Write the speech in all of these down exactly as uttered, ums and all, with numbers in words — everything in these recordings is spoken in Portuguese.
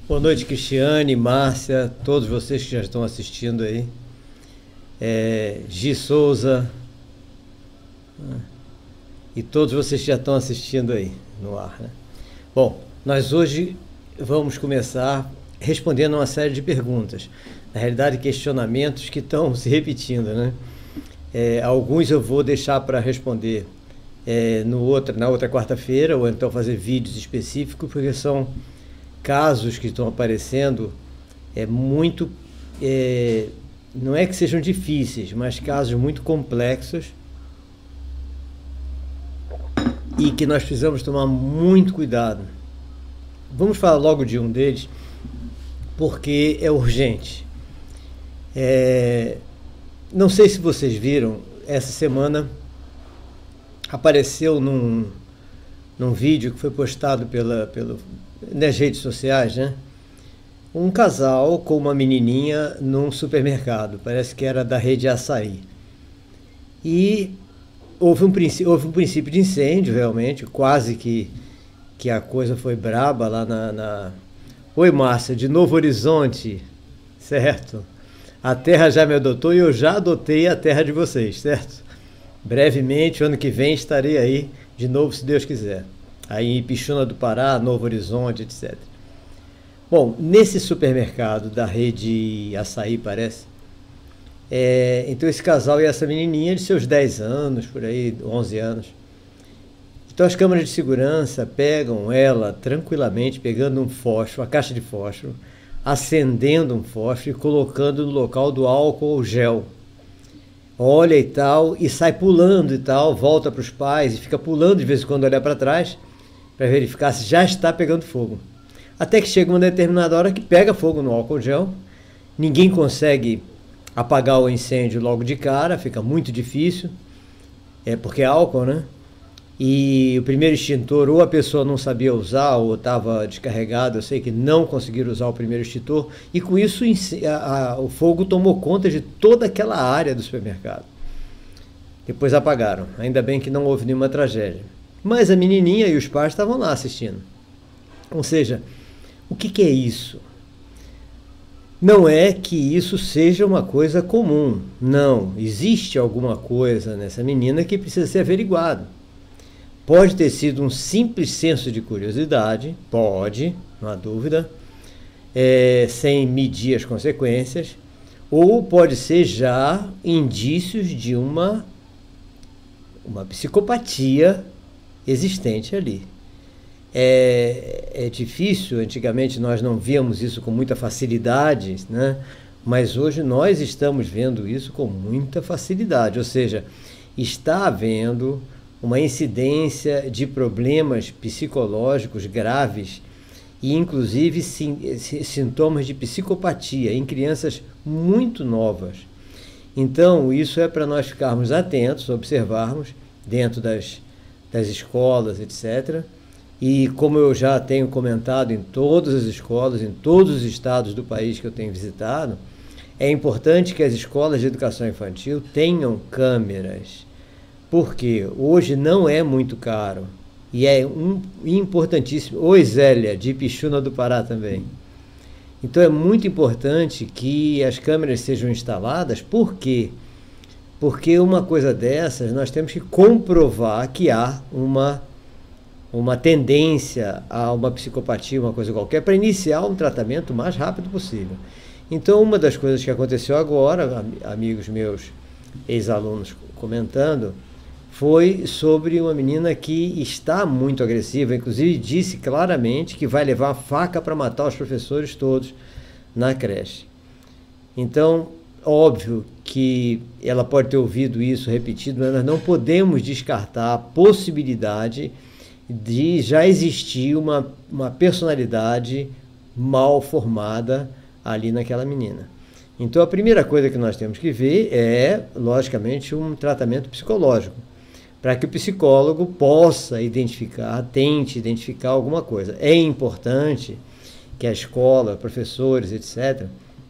Boa noite, Cristiane, Márcia, todos vocês que já estão assistindo aí. É, Gi Souza, né? E todos vocês que já estão assistindo aí no ar, né? Bom, nós hoje vamos começar respondendo uma série de perguntas. Na realidade, questionamentos que estão se repetindo, né? É, alguns eu vou deixar para responder é, no outra, na outra quarta-feira, ou então fazer vídeos específicos, porque são casos que estão aparecendo é muito, é, não é que sejam difíceis, mas casos muito complexos e que nós precisamos tomar muito cuidado. Vamos falar logo de um deles, porque é urgente. É, não sei se vocês viram, essa semana apareceu num, num vídeo que foi postado pela, pelo, nas redes sociais, né? Um casal com uma menininha num supermercado, parece que era da rede Açaí. E houve um, houve um princípio de incêndio, realmente, quase que, que a coisa foi braba lá na, na... Oi, Márcia, de Novo Horizonte, certo? A terra já me adotou e eu já adotei a terra de vocês, certo? Brevemente, ano que vem, estarei aí de novo, se Deus quiser. Aí em Pixuna do Pará, Novo Horizonte, etcétera. Bom, nesse supermercado da rede Açaí, parece, é, então esse casal e essa menininha de seus dez anos, por aí, onze anos. Então as câmeras de segurança pegam ela tranquilamente, pegando um fósforo, uma caixa de fósforo, acendendo um fósforo e colocando no local do álcool gel. Olha e tal, e sai pulando e tal, volta para os pais e fica pulando de vez em quando olhar para trás para verificar se já está pegando fogo. Até que chega uma determinada hora que pega fogo no álcool gel, ninguém consegue apagar o incêndio logo de cara, fica muito difícil, é porque é álcool, né? E o primeiro extintor, ou a pessoa não sabia usar, ou estava descarregado, eu sei que não conseguiram usar o primeiro extintor, e com isso a, a, o fogo tomou conta de toda aquela área do supermercado. Depois apagaram, ainda bem que não houve nenhuma tragédia. Mas a menininha e os pais estavam lá assistindo. Ou seja, o que, que é isso? Não é que isso seja uma coisa comum, não. Existe alguma coisa nessa menina que precisa ser averiguado. Pode ter sido um simples senso de curiosidade, pode, não há dúvida, é, sem medir as consequências, ou pode ser já indícios de uma, uma psicopatia existente ali. É, é difícil, antigamente nós não víamos isso com muita facilidade, né? Mas hoje nós estamos vendo isso com muita facilidade, ou seja, está havendo uma incidência de problemas psicológicos graves e inclusive sim, sintomas de psicopatia em crianças muito novas. Então isso é para nós ficarmos atentos, observarmos dentro das, das escolas, etcétera. E como eu já tenho comentado em todas as escolas, em todos os estados do país que eu tenho visitado, é importante que as escolas de educação infantil tenham câmeras, porque hoje não é muito caro e é um, importantíssimo. Oi, Zélia, de Pixuna do Pará também. Então é muito importante que as câmeras sejam instaladas. Por quê? Porque uma coisa dessas nós temos que comprovar que há uma, uma tendência a uma psicopatia, uma coisa qualquer, para iniciar um tratamento o mais rápido possível. Então uma das coisas que aconteceu agora, amigos meus, ex-alunos comentando, foi sobre uma menina que está muito agressiva, inclusive disse claramente que vai levar a faca para matar os professores todos na creche. Então, óbvio que ela pode ter ouvido isso repetido, mas nós não podemos descartar a possibilidade de já existir uma, uma personalidade mal formada ali naquela menina. Então, a primeira coisa que nós temos que ver é, logicamente, um tratamento psicológico, para que o psicólogo possa identificar, tente identificar alguma coisa. É importante que a escola, professores, etcétera,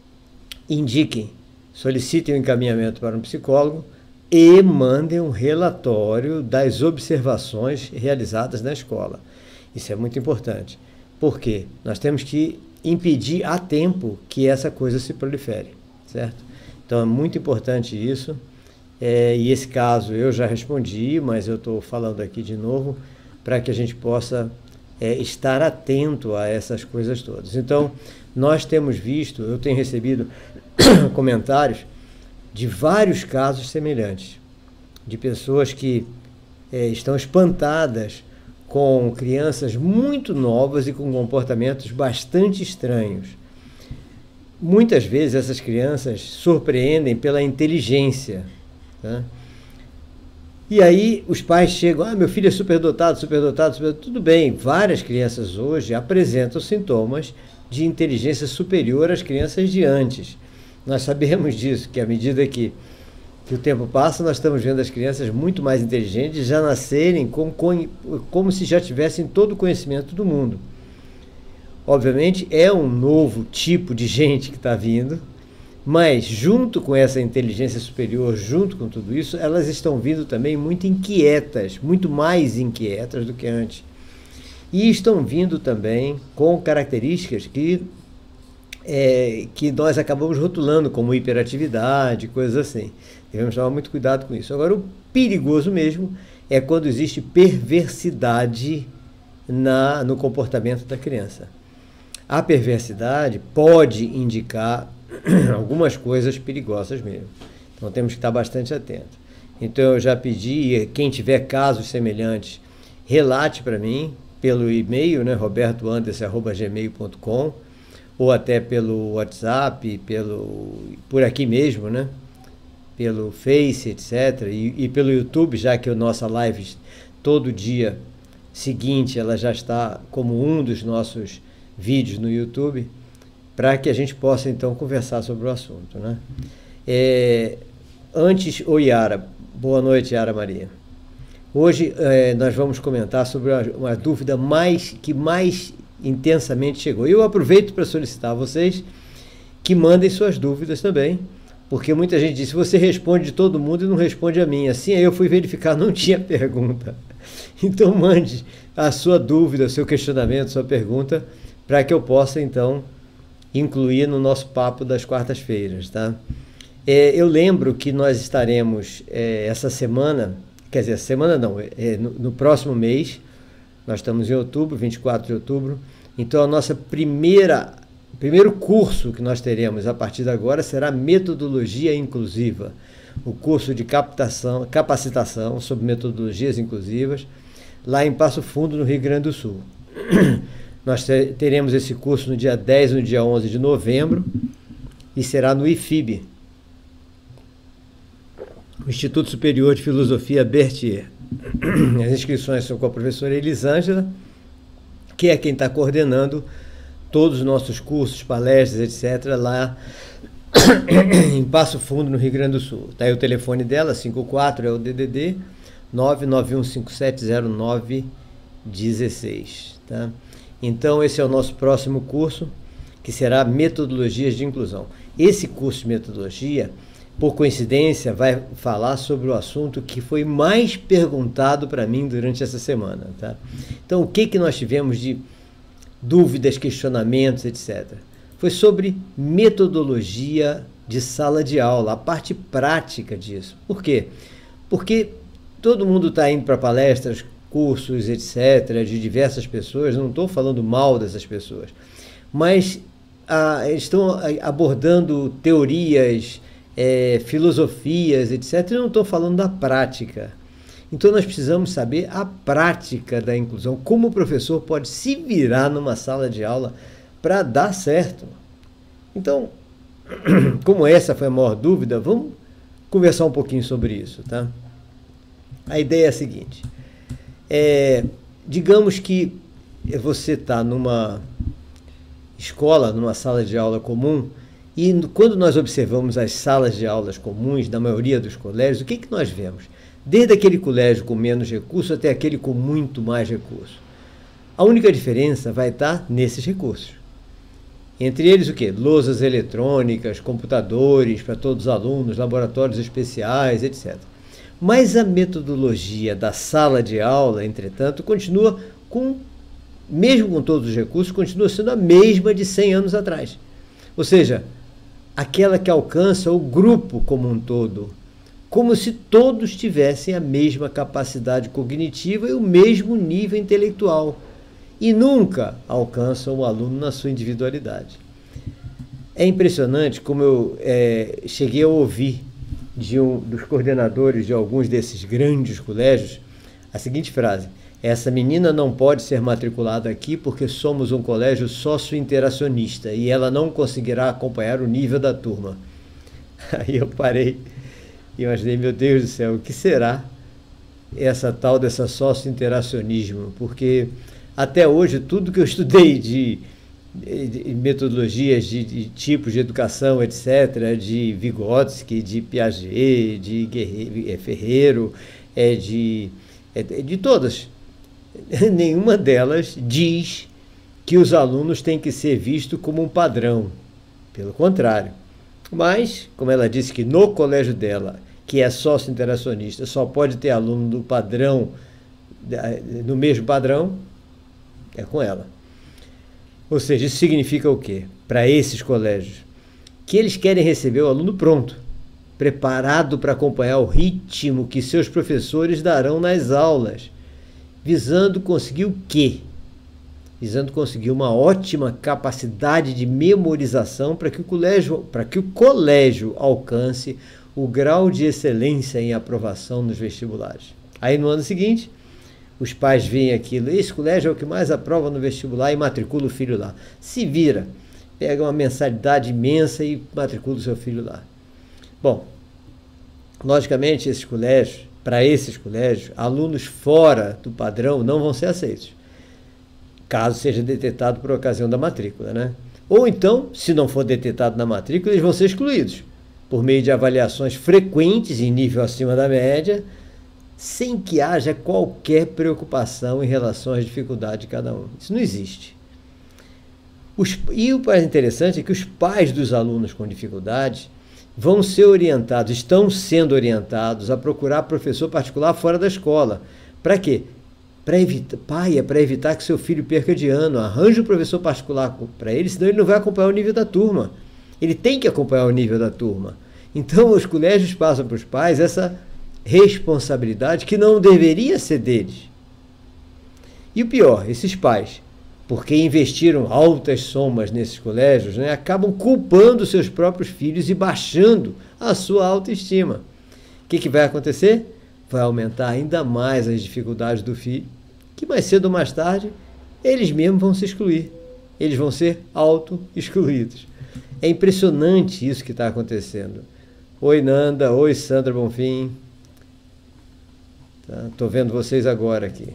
indiquem, solicitem um encaminhamento para um psicólogo e mandem um relatório das observações realizadas na escola. Isso é muito importante. Por quê? Nós temos que impedir a tempo que essa coisa se prolifere, certo? Então é muito importante isso, é, e esse caso eu já respondi, mas eu estou falando aqui de novo, para que a gente possa é, estar atento a essas coisas todas. Então, nós temos visto, eu tenho recebido comentários de vários casos semelhantes, de pessoas que é, estão espantadas com crianças muito novas e com comportamentos bastante estranhos. Muitas vezes essas crianças surpreendem pela inteligência, tá? E aí os pais chegam, ah, meu filho é superdotado, superdotado, superdotado. Tudo bem, várias crianças hoje apresentam sintomas de inteligência superior às crianças de antes. Nós sabemos disso, que à medida que, que o tempo passa, nós estamos vendo as crianças muito mais inteligentes já nascerem com, com, como se já tivessem todo o conhecimento do mundo. Obviamente é um novo tipo de gente que está vindo, mas junto com essa inteligência superior, junto com tudo isso, elas estão vindo também muito inquietas, muito mais inquietas do que antes. E estão vindo também com características que, é, que nós acabamos rotulando como hiperatividade, coisas assim. Devemos tomar muito cuidado com isso. Agora, o perigoso mesmo é quando existe perversidade na, no comportamento da criança. A perversidade pode indicar algumas coisas perigosas mesmo. Então temos que estar bastante atentos. Então eu já pedi, quem tiver casos semelhantes, relate para mim pelo e-mail, né, roberto anderson arroba gmail ponto com, ou até pelo WhatsApp, pelo, por aqui mesmo, né, pelo Face, etcétera. E, e pelo YouTube, já que a nossa live todo dia seguinte, ela já está como um dos nossos vídeos no YouTube, para que a gente possa então conversar sobre o assunto, né? É, antes, oi Yara, boa noite Yara Maria. Hoje é, nós vamos comentar sobre uma, uma dúvida mais, que mais intensamente chegou. Eu aproveito para solicitar a vocês que mandem suas dúvidas também, porque muita gente disse, você responde de todo mundo e não responde a mim. Assim, aí eu fui verificar, não tinha pergunta. Então mande a sua dúvida, seu questionamento, sua pergunta, para que eu possa então incluir no nosso papo das quartas-feiras, tá? É, eu lembro que nós estaremos é, essa semana, quer dizer, semana não, é, no, no próximo mês, nós estamos em outubro, vinte e quatro de outubro, então a nossa primeira, primeiro curso que nós teremos a partir de agora será Metodologia Inclusiva, o curso de captação, capacitação sobre metodologias inclusivas, lá em Passo Fundo, no Rio Grande do Sul. Nós teremos esse curso no dia dez e no dia onze de novembro e será no I F I B, o Instituto Superior de Filosofia Berthier. As inscrições são com a professora Elisângela, que é quem está coordenando todos os nossos cursos, palestras, etcétera, lá em Passo Fundo, no Rio Grande do Sul. Está aí o telefone dela, cinco quatro, é o D D D nove nove um cinco sete zero nove um seis, tá? Então, esse é o nosso próximo curso, que será Metodologias de Inclusão. Esse curso de Metodologia, por coincidência, vai falar sobre o assunto que foi mais perguntado para mim durante essa semana, tá? Então, o que, que nós tivemos de dúvidas, questionamentos, etcétera? Foi sobre metodologia de sala de aula, a parte prática disso. Por quê? Porque todo mundo está indo para palestras, cursos, etcétera, de diversas pessoas, não estou falando mal dessas pessoas, mas ah, estão abordando teorias, é, filosofias, etcétera, e não estou falando da prática. Então nós precisamos saber a prática da inclusão, como o professor pode se virar numa sala de aula para dar certo. Então, como essa foi a maior dúvida, vamos conversar um pouquinho sobre isso, tá? A ideia é a seguinte. É, digamos que você está numa escola, numa sala de aula comum, e quando nós observamos as salas de aulas comuns da maioria dos colégios, o que, que nós vemos? Desde aquele colégio com menos recurso até aquele com muito mais recurso. A única diferença vai estar nesses recursos. Entre eles o quê? Lousas eletrônicas, computadores para todos os alunos, laboratórios especiais, etcétera. Mas a metodologia da sala de aula, entretanto, continua com mesmo com todos os recursos, continua sendo a mesma de cem anos atrás. Ou seja, aquela que alcança o grupo como um todo, como se todos tivessem a mesma capacidade cognitiva e o mesmo nível intelectual, e nunca alcançam o aluno na sua individualidade. É impressionante como eu é, cheguei a ouvir de um dos coordenadores de alguns desses grandes colégios a seguinte frase: essa menina não pode ser matriculada aqui porque somos um colégio sócio-interacionista e ela não conseguirá acompanhar o nível da turma. Aí eu parei e imaginei, meu Deus do céu, o que será essa tal dessa sócio-interacionismo? Porque até hoje tudo que eu estudei de, de metodologias, de, de tipos de educação, etcétera, de Vygotsky, de Piaget, de Guerreiro, Ferreiro, é de, é de todas, nenhuma delas diz que os alunos têm que ser vistos como um padrão. Pelo contrário. Mas, como ela disse que no colégio dela, que é sócio-interacionista, só pode ter aluno do padrão, no mesmo padrão, é com ela. Ou seja, isso significa o quê? Para esses colégios, que eles querem receber o aluno pronto, preparado para acompanhar o ritmo que seus professores darão nas aulas, visando conseguir o quê? Visando conseguir uma ótima capacidade de memorização para que o colégio, para que o colégio alcance o grau de excelência em aprovação nos vestibulares. Aí no ano seguinte, os pais veem aquilo, esse colégio é o que mais aprova no vestibular e matricula o filho lá. Se vira, pega uma mensalidade imensa e matricula o seu filho lá. Bom, logicamente esses colégios, para esses colégios, alunos fora do padrão não vão ser aceitos, caso seja detectado por ocasião da matrícula, né? Ou então, se não for detectado na matrícula, eles vão ser excluídos, por meio de avaliações frequentes em nível acima da média, sem que haja qualquer preocupação em relação às dificuldades de cada um. Isso não existe. Os, e o mais interessante é que os pais dos alunos com dificuldades vão ser orientados, estão sendo orientados a procurar professor particular fora da escola. Para quê? Para evitar, pai, é para evitar que seu filho perca de ano. Arranje um professor particular para ele, senão ele não vai acompanhar o nível da turma. Ele tem que acompanhar o nível da turma. Então, os colégios passam para os pais essa responsabilidade que não deveria ser deles. E o pior, esses pais, porque investiram altas somas nesses colégios, né, acabam culpando seus próprios filhos e baixando a sua autoestima. O que, que vai acontecer? Vai aumentar ainda mais as dificuldades do filho, que mais cedo ou mais tarde, eles mesmos vão se excluir. Eles vão ser auto-excluídos. É impressionante isso que está acontecendo. Oi, Nanda. Oi, Sandra Bonfim. Estou tá? vendo vocês agora aqui.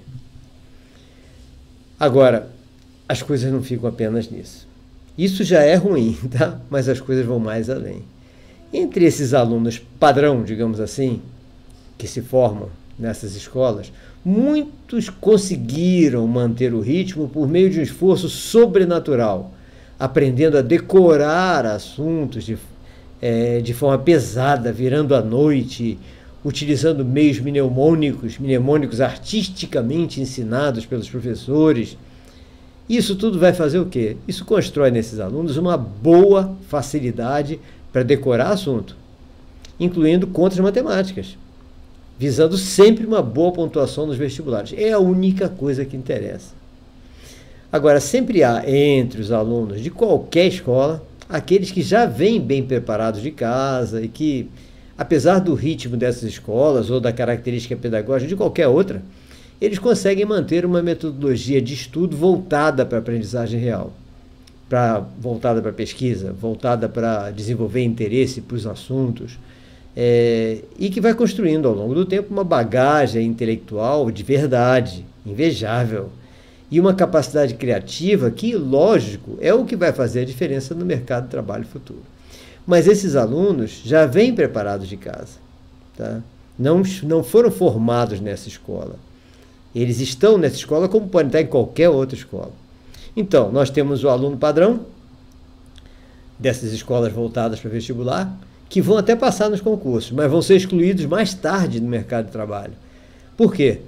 Agora, as coisas não ficam apenas nisso. Isso já é ruim, tá? Mas as coisas vão mais além. Entre esses alunos padrão, digamos assim, que se formam nessas escolas, muitos conseguiram manter o ritmo por meio de um esforço sobrenatural, aprendendo a decorar assuntos de, é, de forma pesada, virando à noite, utilizando meios mnemônicos, mnemônicos artisticamente ensinados pelos professores. Isso tudo vai fazer o quê? Isso constrói nesses alunos uma boa facilidade para decorar assunto, incluindo contas matemáticas, visando sempre uma boa pontuação nos vestibulares. É a única coisa que interessa. Agora, sempre há entre os alunos de qualquer escola aqueles que já vêm bem preparados de casa e que, apesar do ritmo dessas escolas ou da característica pedagógica de qualquer outra, eles conseguem manter uma metodologia de estudo voltada para a aprendizagem real, pra, voltada para a pesquisa, voltada para desenvolver interesse para os assuntos, É, e que vai construindo ao longo do tempo uma bagagem intelectual de verdade, invejável, e uma capacidade criativa que, lógico, é o que vai fazer a diferença no mercado de trabalho futuro. Mas esses alunos já vêm preparados de casa, tá? não, não foram formados nessa escola. Eles estão nessa escola como podem estar em qualquer outra escola. Então, nós temos o aluno padrão dessas escolas voltadas para vestibular, que vão até passar nos concursos, mas vão ser excluídos mais tarde no mercado de trabalho. Por quê?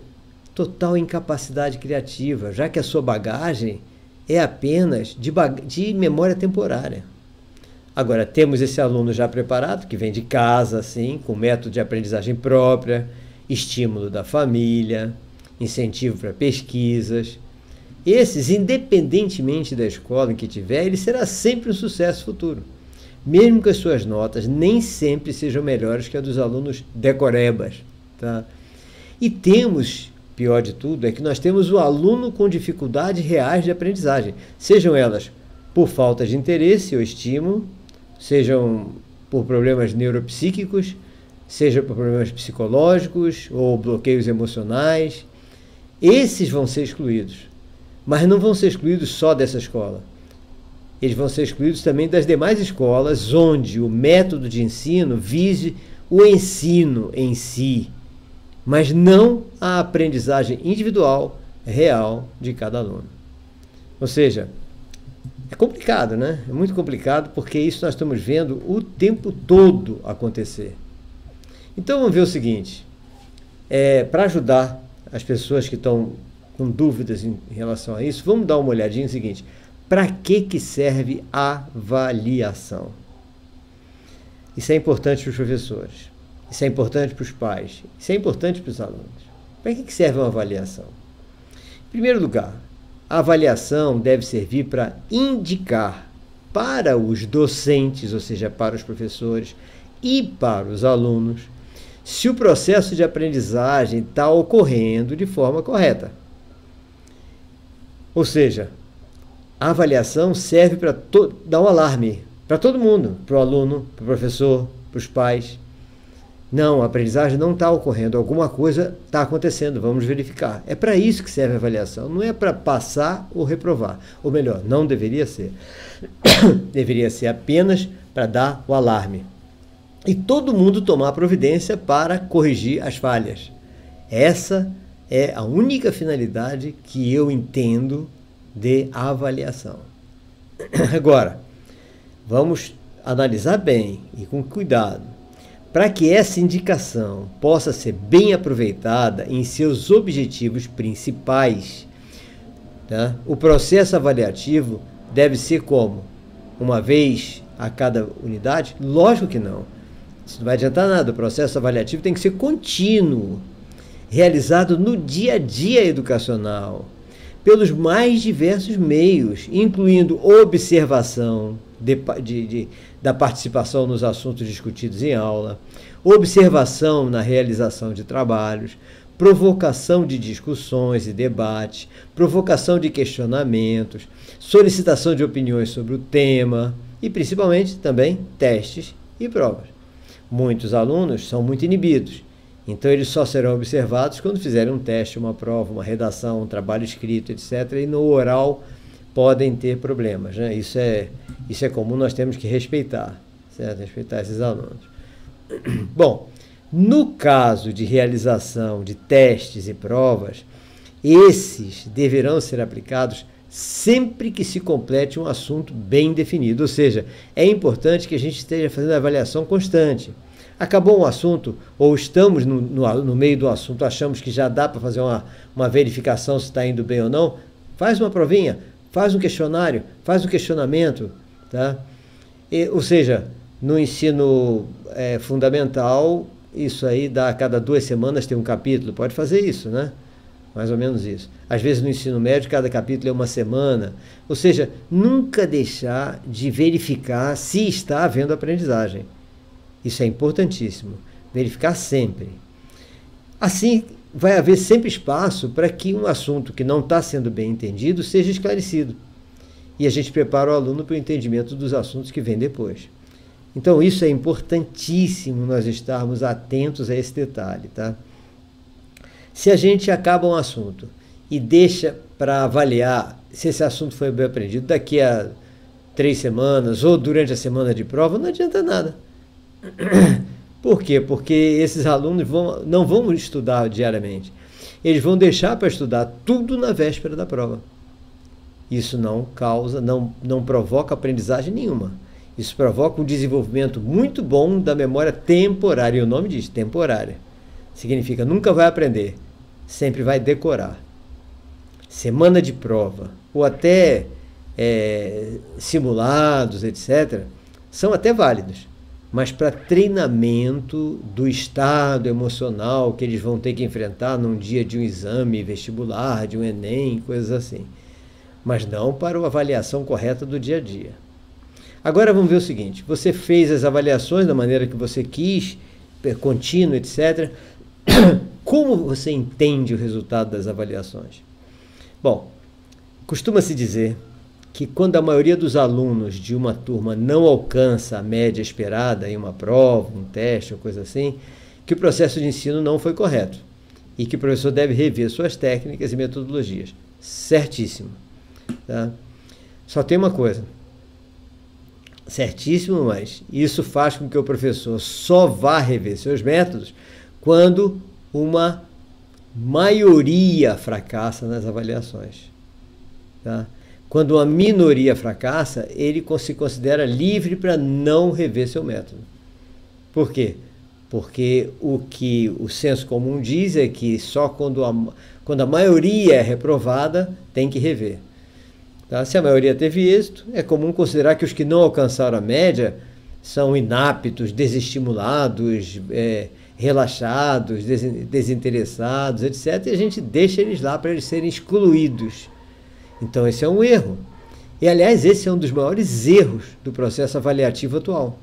total incapacidade criativa, já que a sua bagagem é apenas de, bag... de memória temporária. Agora, temos esse aluno já preparado, que vem de casa, assim, com método de aprendizagem própria, estímulo da família, incentivo para pesquisas. Esses, independentemente da escola em que tiver, ele será sempre um sucesso futuro, mesmo que as suas notas nem sempre sejam melhores que a dos alunos decorebas, tá? E temos, pior de tudo, é que nós temos o aluno com dificuldades reais de aprendizagem, sejam elas por falta de interesse ou estímulo, sejam por problemas neuropsíquicos, seja por problemas psicológicos ou bloqueios emocionais. Esses vão ser excluídos, mas não vão ser excluídos só dessa escola. Eles vão ser excluídos também das demais escolas onde o método de ensino vise o ensino em si, mas não a aprendizagem individual, real, de cada aluno. Ou seja, é complicado, né? É muito complicado, porque isso nós estamos vendo o tempo todo acontecer. Então vamos ver o seguinte, é, para ajudar as pessoas que estão com dúvidas em, em relação a isso, vamos dar uma olhadinha no seguinte: para que que serve a avaliação? Isso é importante para os professores, isso é importante para os pais, isso é importante para os alunos. Para que que serve uma avaliação? Em primeiro lugar, a avaliação deve servir para indicar para os docentes, ou seja, para os professores e para os alunos, se o processo de aprendizagem está ocorrendo de forma correta. Ou seja, a avaliação serve para dar um alarme para todo mundo, para o aluno, para o professor, para os pais. Não, a aprendizagem não está ocorrendo, alguma coisa está acontecendo, vamos verificar. É para isso que serve a avaliação, não é para passar ou reprovar. Ou melhor, não deveria ser. Deveria ser apenas para dar o alarme. E todo mundo tomar providência para corrigir as falhas. Essa é a única finalidade que eu entendo de avaliação. Agora, vamos analisar bem e com cuidado, para que essa indicação possa ser bem aproveitada em seus objetivos principais. Tá? O processo avaliativo deve ser como? Uma vez a cada unidade? Lógico que não. Isso não vai adiantar nada. O processo avaliativo tem que ser contínuo, realizado no dia a dia educacional, pelos mais diversos meios, incluindo observação de, de, de, da participação nos assuntos discutidos em aula, observação na realização de trabalhos, provocação de discussões e debates, provocação de questionamentos, solicitação de opiniões sobre o tema e, principalmente, também testes e provas. Muitos alunos são muito inibidos, então eles só serão observados quando fizerem um teste, uma prova, uma redação, um trabalho escrito, etcétera. E no oral podem ter problemas, né? Isso é, isso é comum, nós temos que respeitar, certo? Respeitar esses alunos. Bom, no caso de realização de testes e provas, esses deverão ser aplicados sempre que se complete um assunto bem definido, ou seja, é importante que a gente esteja fazendo avaliação constante. Acabou um assunto, ou estamos no, no, no meio do assunto, achamos que já dá para fazer uma, uma verificação se está indo bem ou não, faz uma provinha, faz um questionário, faz um questionamento, tá? E, ou seja, no ensino é, fundamental, isso aí dá a cada duas semanas tem um capítulo, pode fazer isso, né? Mais ou menos isso. Às vezes no ensino médio, cada capítulo é uma semana. Ou seja, nunca deixar de verificar se está havendo aprendizagem. Isso é importantíssimo. Verificar sempre. Assim, vai haver sempre espaço para que um assunto que não está sendo bem entendido seja esclarecido. E a gente prepara o aluno para o entendimento dos assuntos que vêm depois. Então, isso é importantíssimo nós estarmos atentos a esse detalhe, tá? Se a gente acaba um assunto e deixa para avaliar se esse assunto foi bem aprendido daqui a três semanas ou durante a semana de prova, não adianta nada. Por quê? Porque esses alunos vão, não vão estudar diariamente. Eles vão deixar para estudar tudo na véspera da prova. Isso não causa, não, não provoca aprendizagem nenhuma. Isso provoca um desenvolvimento muito bom da memória temporária. E o nome diz temporária. Significa nunca vai aprender. sempre vai decorar. Semana de prova, ou até é, simulados, etcétera, são até válidos, mas para treinamento do estado emocional que eles vão ter que enfrentar num dia de um exame vestibular, de um Enem, coisas assim. Mas não para a avaliação correta do dia a dia. Agora vamos ver o seguinte, você fez as avaliações da maneira que você quis, contínuo, etcétera. Como você entende o resultado das avaliações? Bom, costuma-se dizer que quando a maioria dos alunos de uma turma não alcança a média esperada em uma prova, um teste ou coisa assim, que o processo de ensino não foi correto e que o professor deve rever suas técnicas e metodologias. Certíssimo. Tá? Só tem uma coisa. Certíssimo, mas isso faz com que o professor só vá rever seus métodos quando uma maioria fracassa nas avaliações. Tá? Quando uma minoria fracassa, ele se considera livre para não rever seu método. Por quê? Porque o que o senso comum diz é que só quando a, quando a maioria é reprovada, tem que rever. Tá? Se a maioria teve êxito, é comum considerar que os que não alcançaram a média são inaptos, desestimulados, é, relaxados, desinteressados, etcétera. E a gente deixa eles lá para eles serem excluídos. Então esse é um erro. E, aliás, esse é um dos maiores erros do processo avaliativo atual.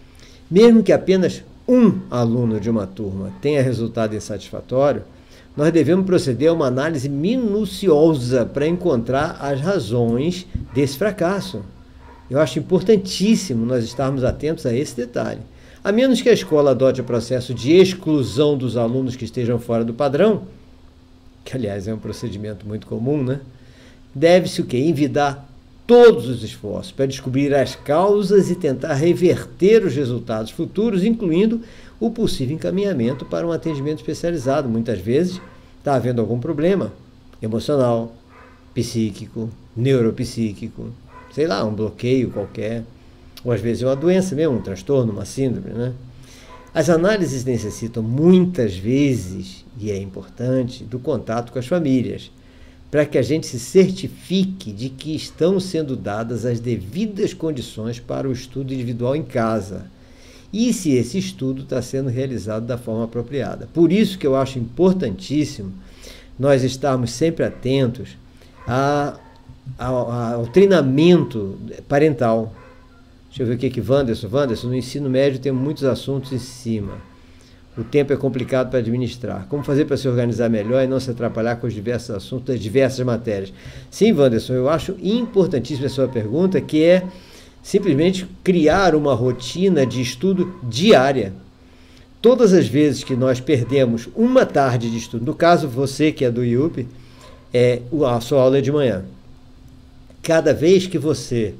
Mesmo que apenas um aluno de uma turma tenha resultado insatisfatório, nós devemos proceder a uma análise minuciosa para encontrar as razões desse fracasso. Eu acho importantíssimo nós estarmos atentos a esse detalhe. A menos que a escola adote o processo de exclusão dos alunos que estejam fora do padrão, que, aliás, é um procedimento muito comum, né? Deve-se o quê? Envidar todos os esforços para descobrir as causas e tentar reverter os resultados futuros, incluindo o possível encaminhamento para um atendimento especializado. Muitas vezes está havendo algum problema emocional, psíquico, neuropsíquico, sei lá, um bloqueio qualquer, ou às vezes é uma doença mesmo, um transtorno, uma síndrome, né? As análises necessitam muitas vezes, e é importante, do contato com as famílias, para que a gente se certifique de que estão sendo dadas as devidas condições para o estudo individual em casa. E se esse estudo está sendo realizado da forma apropriada. Por isso que eu acho importantíssimo nós estarmos sempre atentos a, a, a, ao treinamento parental. Deixa eu ver o que é que Wanderson. Wanderson, no ensino médio tem muitos assuntos em cima. O tempo é complicado para administrar. Como fazer para se organizar melhor e não se atrapalhar com os diversos assuntos das diversas matérias? Sim, Wanderson, eu acho importantíssima a sua pergunta, que é simplesmente criar uma rotina de estudo diária. Todas as vezes que nós perdemos uma tarde de estudo, no caso você que é do I U P, é, a sua aula é de manhã. Cada vez que você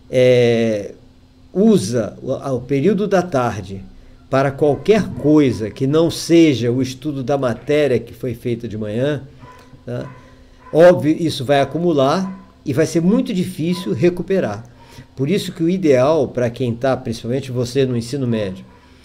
é, usa o, o período da tarde para qualquer coisa que não seja o estudo da matéria que foi feita de manhã, tá? Óbvio, isso vai acumular e vai ser muito difícil recuperar. Por isso que o ideal para quem está, principalmente você no ensino médio,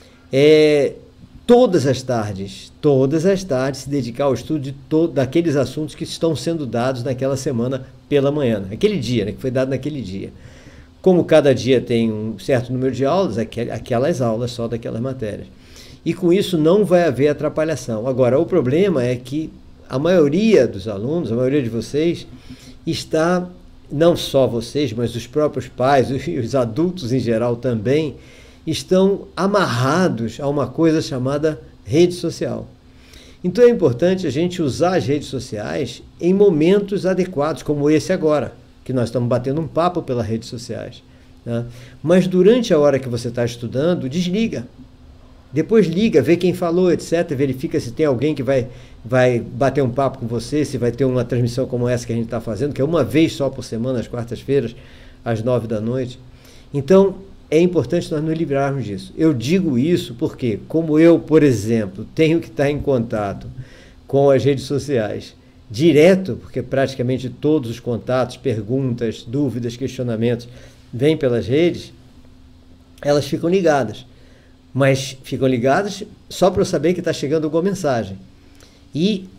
é todas as tardes, todas as tardes se dedicar ao estudo de to- daqueles assuntos que estão sendo dados naquela semana pela manhã, naquele dia, né, que foi dado naquele dia. Como cada dia tem um certo número de aulas, aquelas aulas só daquelas matérias. E com isso não vai haver atrapalhação. Agora, o problema é que a maioria dos alunos, a maioria de vocês, está, não só vocês, mas os próprios pais e os adultos em geral também, estão amarrados a uma coisa chamada rede social. Então é importante a gente usar as redes sociais em momentos adequados, como esse agora, que nós estamos batendo um papo pelas redes sociais. Né? Mas durante a hora que você está estudando, desliga. Depois liga, vê quem falou, etcétera. Verifica se tem alguém que vai, vai bater um papo com você, se vai ter uma transmissão como essa que a gente está fazendo, que é uma vez só por semana, às quartas-feiras, às nove da noite. Então, é importante nós nos livrarmos disso. Eu digo isso porque, como eu, por exemplo, tenho que estar em contato com as redes sociais, direto, porque praticamente todos os contatos, perguntas, dúvidas, questionamentos vêm pelas redes, elas ficam ligadas. Mas ficam ligadas só para eu saber que está chegando alguma mensagem. E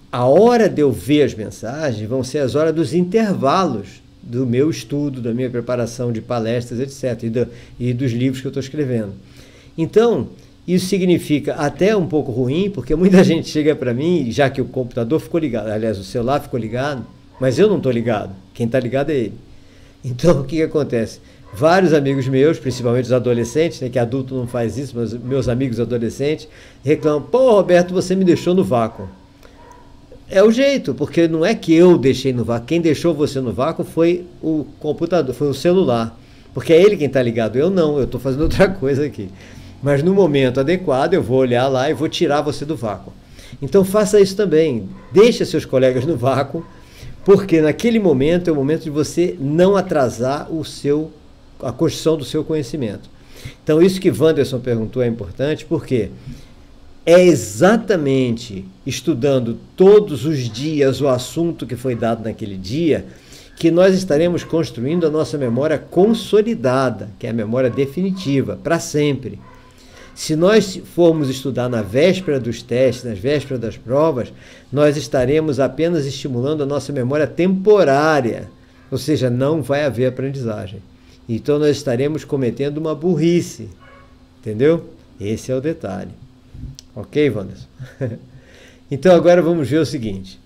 a hora de eu ver as mensagens vão ser as horas dos intervalos do meu estudo, da minha preparação de palestras, etcétera, e, do, e dos livros que eu estou escrevendo. Então, isso significa até um pouco ruim, porque muita gente chega para mim, já que o computador ficou ligado, aliás, o celular ficou ligado, mas eu não estou ligado, quem está ligado é ele. Então, o que, que acontece? Vários amigos meus, principalmente os adolescentes, né, que adulto não faz isso, mas meus amigos adolescentes, reclamam, pô, Roberto, você me deixou no vácuo. É o jeito, porque não é que eu deixei no vácuo, quem deixou você no vácuo foi o computador, foi o celular, porque é ele quem está ligado, eu não, eu estou fazendo outra coisa aqui. Mas no momento adequado eu vou olhar lá e vou tirar você do vácuo. Então faça isso também, deixe seus colegas no vácuo, porque naquele momento é o momento de você não atrasar o seu, a construção do seu conhecimento. Então isso que Wanderson perguntou é importante, porque é exatamente estudando todos os dias o assunto que foi dado naquele dia que nós estaremos construindo a nossa memória consolidada, que é a memória definitiva, para sempre. Se nós formos estudar na véspera dos testes, nas vésperas das provas, nós estaremos apenas estimulando a nossa memória temporária, ou seja, não vai haver aprendizagem. Então nós estaremos cometendo uma burrice, entendeu? Esse é o detalhe. Ok, Wanderson? Então agora vamos ver o seguinte.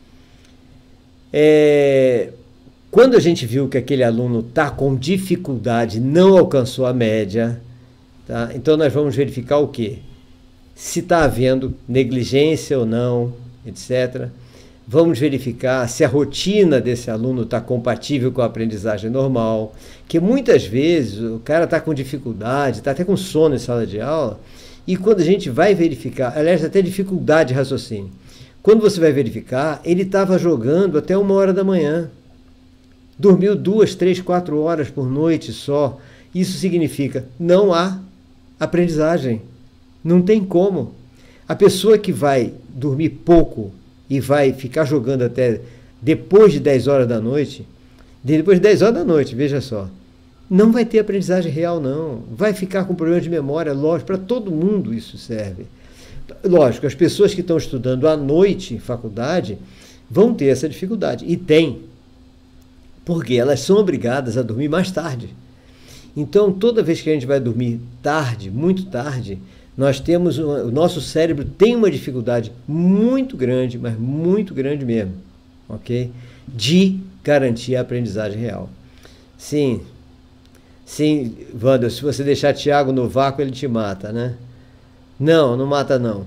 É, quando a gente viu que aquele aluno está com dificuldade, não alcançou a média, tá? Então nós vamos verificar o quê? Se está havendo negligência ou não, etcétera. Vamos verificar se a rotina desse aluno está compatível com a aprendizagem normal, que muitas vezes o cara está com dificuldade, está até com sono em sala de aula, e quando a gente vai verificar, aliás, até dificuldade de raciocínio, quando você vai verificar, ele estava jogando até uma hora da manhã, dormiu duas, três, quatro horas por noite só. Isso significa não há aprendizagem, não tem como. A pessoa que vai dormir pouco e vai ficar jogando até depois de dez horas da noite, depois de dez horas da noite, veja só, não vai ter aprendizagem real, não. Vai ficar com problema de memória, lógico, para todo mundo isso serve. Lógico, as pessoas que estão estudando à noite em faculdade vão ter essa dificuldade, e tem, porque elas são obrigadas a dormir mais tarde. Então, toda vez que a gente vai dormir tarde, muito tarde, nós temos uma, o nosso cérebro tem uma dificuldade muito grande, mas muito grande mesmo, ok? De garantir a aprendizagem real. Sim, sim, Wander, se você deixar Tiago no vácuo, ele te mata, né? Não, não mata não.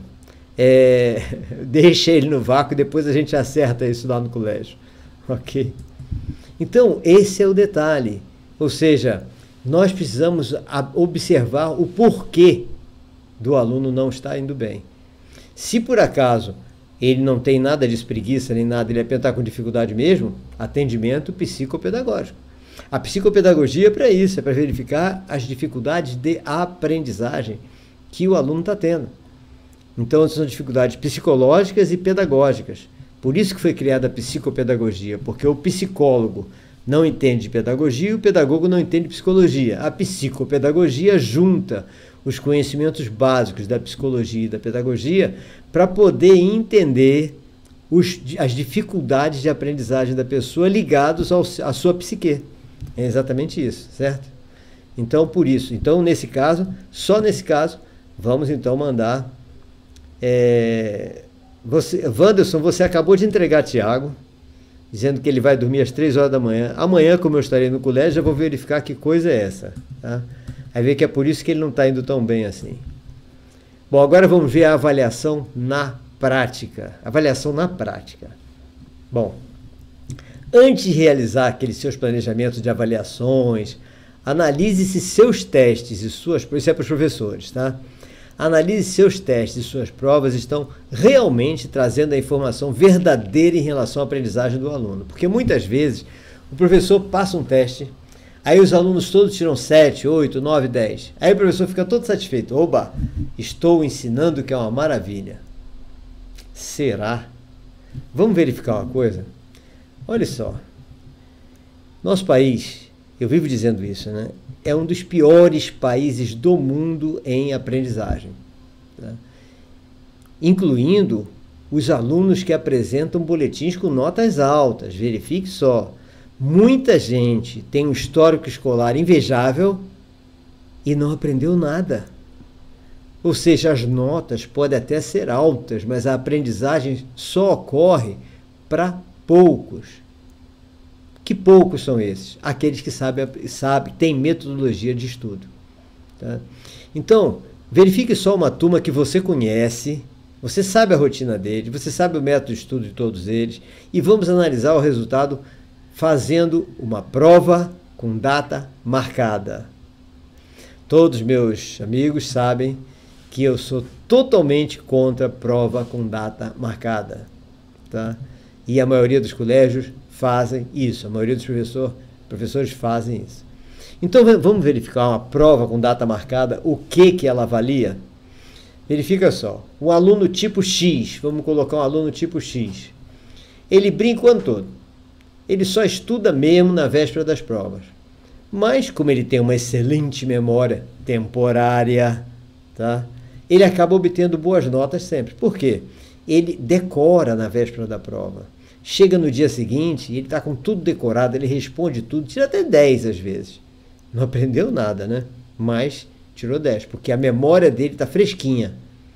É, deixa ele no vácuo e depois a gente acerta isso lá no colégio, ok? Então, esse é o detalhe, ou seja, nós precisamos observar o porquê do aluno não estar indo bem. Se por acaso ele não tem nada de preguiça nem nada, ele é estar com dificuldade mesmo, atendimento psicopedagógico. A psicopedagogia é para isso, é para verificar as dificuldades de aprendizagem que o aluno está tendo. Então, são dificuldades psicológicas e pedagógicas. Por isso que foi criada a psicopedagogia, porque o psicólogo não entende pedagogia e o pedagogo não entende psicologia. A psicopedagogia junta os conhecimentos básicos da psicologia e da pedagogia para poder entender os, as dificuldades de aprendizagem da pessoa ligados ao, à sua psique. É exatamente isso, certo? Então, por isso, então nesse caso, só nesse caso, vamos então mandar... É, você, Wanderson, você acabou de entregar Tiago, dizendo que ele vai dormir às três horas da manhã. Amanhã, como eu estarei no colégio, já vou verificar que coisa é essa. Tá? Aí vê que é por isso que ele não está indo tão bem assim. Bom, agora vamos ver a avaliação na prática. Avaliação na prática. Bom, antes de realizar aqueles seus planejamentos de avaliações, analise se seus testes e suas... Isso é para os professores, tá? Analise se seus testes e suas provas estão realmente trazendo a informação verdadeira em relação à aprendizagem do aluno. Porque muitas vezes o professor passa um teste, aí os alunos todos tiram sete, oito, nove, dez. Aí o professor fica todo satisfeito. Oba, estou ensinando que é uma maravilha. Será? Vamos verificar uma coisa? Olha só. Nosso país, eu vivo dizendo isso, né? É um dos piores países do mundo em aprendizagem, tá? Incluindo os alunos que apresentam boletins com notas altas. Verifique só. Muita gente tem um histórico escolar invejável e não aprendeu nada. Ou seja, as notas podem até ser altas, mas a aprendizagem só ocorre para poucos. Que poucos são esses? Aqueles que sabem, sabem, têm metodologia de estudo. Tá? Então, verifique só uma turma que você conhece, você sabe a rotina deles, você sabe o método de estudo de todos eles, e vamos analisar o resultado fazendo uma prova com data marcada. Todos meus amigos sabem que eu sou totalmente contra prova com data marcada, tá? E a maioria dos colégios fazem isso, a maioria dos professor, professores fazem isso. Então vamos verificar uma prova com data marcada, o que que ela avalia? Verifica só, um aluno tipo X, vamos colocar um aluno tipo X, ele brinca o ano todo, ele só estuda mesmo na véspera das provas, mas como ele tem uma excelente memória temporária, tá? Ele acaba obtendo boas notas sempre. Por quê? Ele decora na véspera da prova. Chega no dia seguinte, ele está com tudo decorado, ele responde tudo, tira até dez às vezes. Não aprendeu nada, né? Mas tirou dez, porque a memória dele está fresquinha.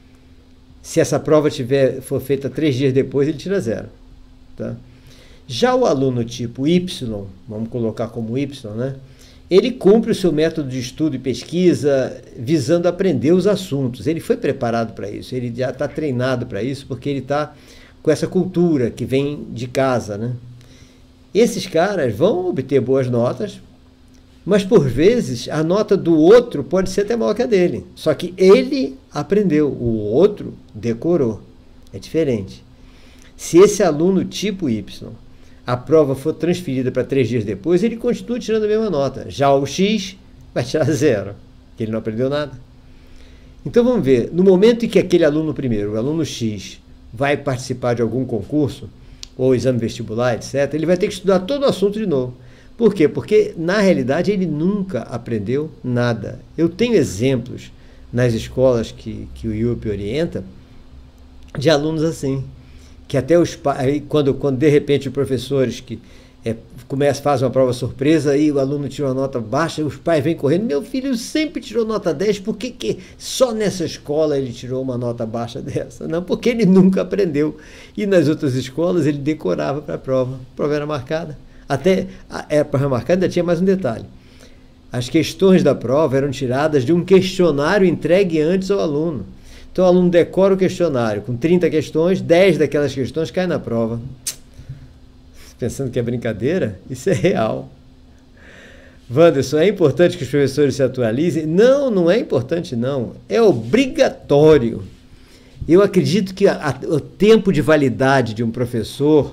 Se essa prova tiver, for feita três dias depois, ele tira zero. Tá? Já o aluno tipo Y, vamos colocar como Y, né? Ele cumpre o seu método de estudo e pesquisa visando aprender os assuntos. Ele foi preparado para isso, ele já está treinado para isso, porque ele está com essa cultura que vem de casa, né? Esses caras vão obter boas notas, mas por vezes a nota do outro pode ser até maior que a dele. Só que ele aprendeu, o outro decorou. É diferente. Se esse aluno tipo Y, a prova for transferida para três dias depois, ele continua tirando a mesma nota. Já o X vai tirar zero, porque ele não aprendeu nada. Então vamos ver, no momento em que aquele aluno primeiro, o aluno X, vai participar de algum concurso, ou exame vestibular, etcétera, ele vai ter que estudar todo o assunto de novo. Por quê? Porque, na realidade, ele nunca aprendeu nada. Eu tenho exemplos nas escolas que, que o I U P orienta de alunos assim, que até os pais, quando, quando de repente os professores que é, começam, fazem uma prova surpresa e o aluno tira uma nota baixa, os pais vêm correndo, meu filho sempre tirou nota dez, por que, que só nessa escola ele tirou uma nota baixa dessa? Não, porque ele nunca aprendeu. E nas outras escolas ele decorava para a prova, a prova era marcada. Até a, a prova marcada ainda tinha mais um detalhe. As questões da prova eram tiradas de um questionário entregue antes ao aluno. Então o aluno decora o questionário com trinta questões, dez daquelas questões caem na prova. Pensando que é brincadeira? Isso é real. Wanderson, é importante que os professores se atualizem? Não, não é importante não. É obrigatório. Eu acredito que a, a, o tempo de validade de um professor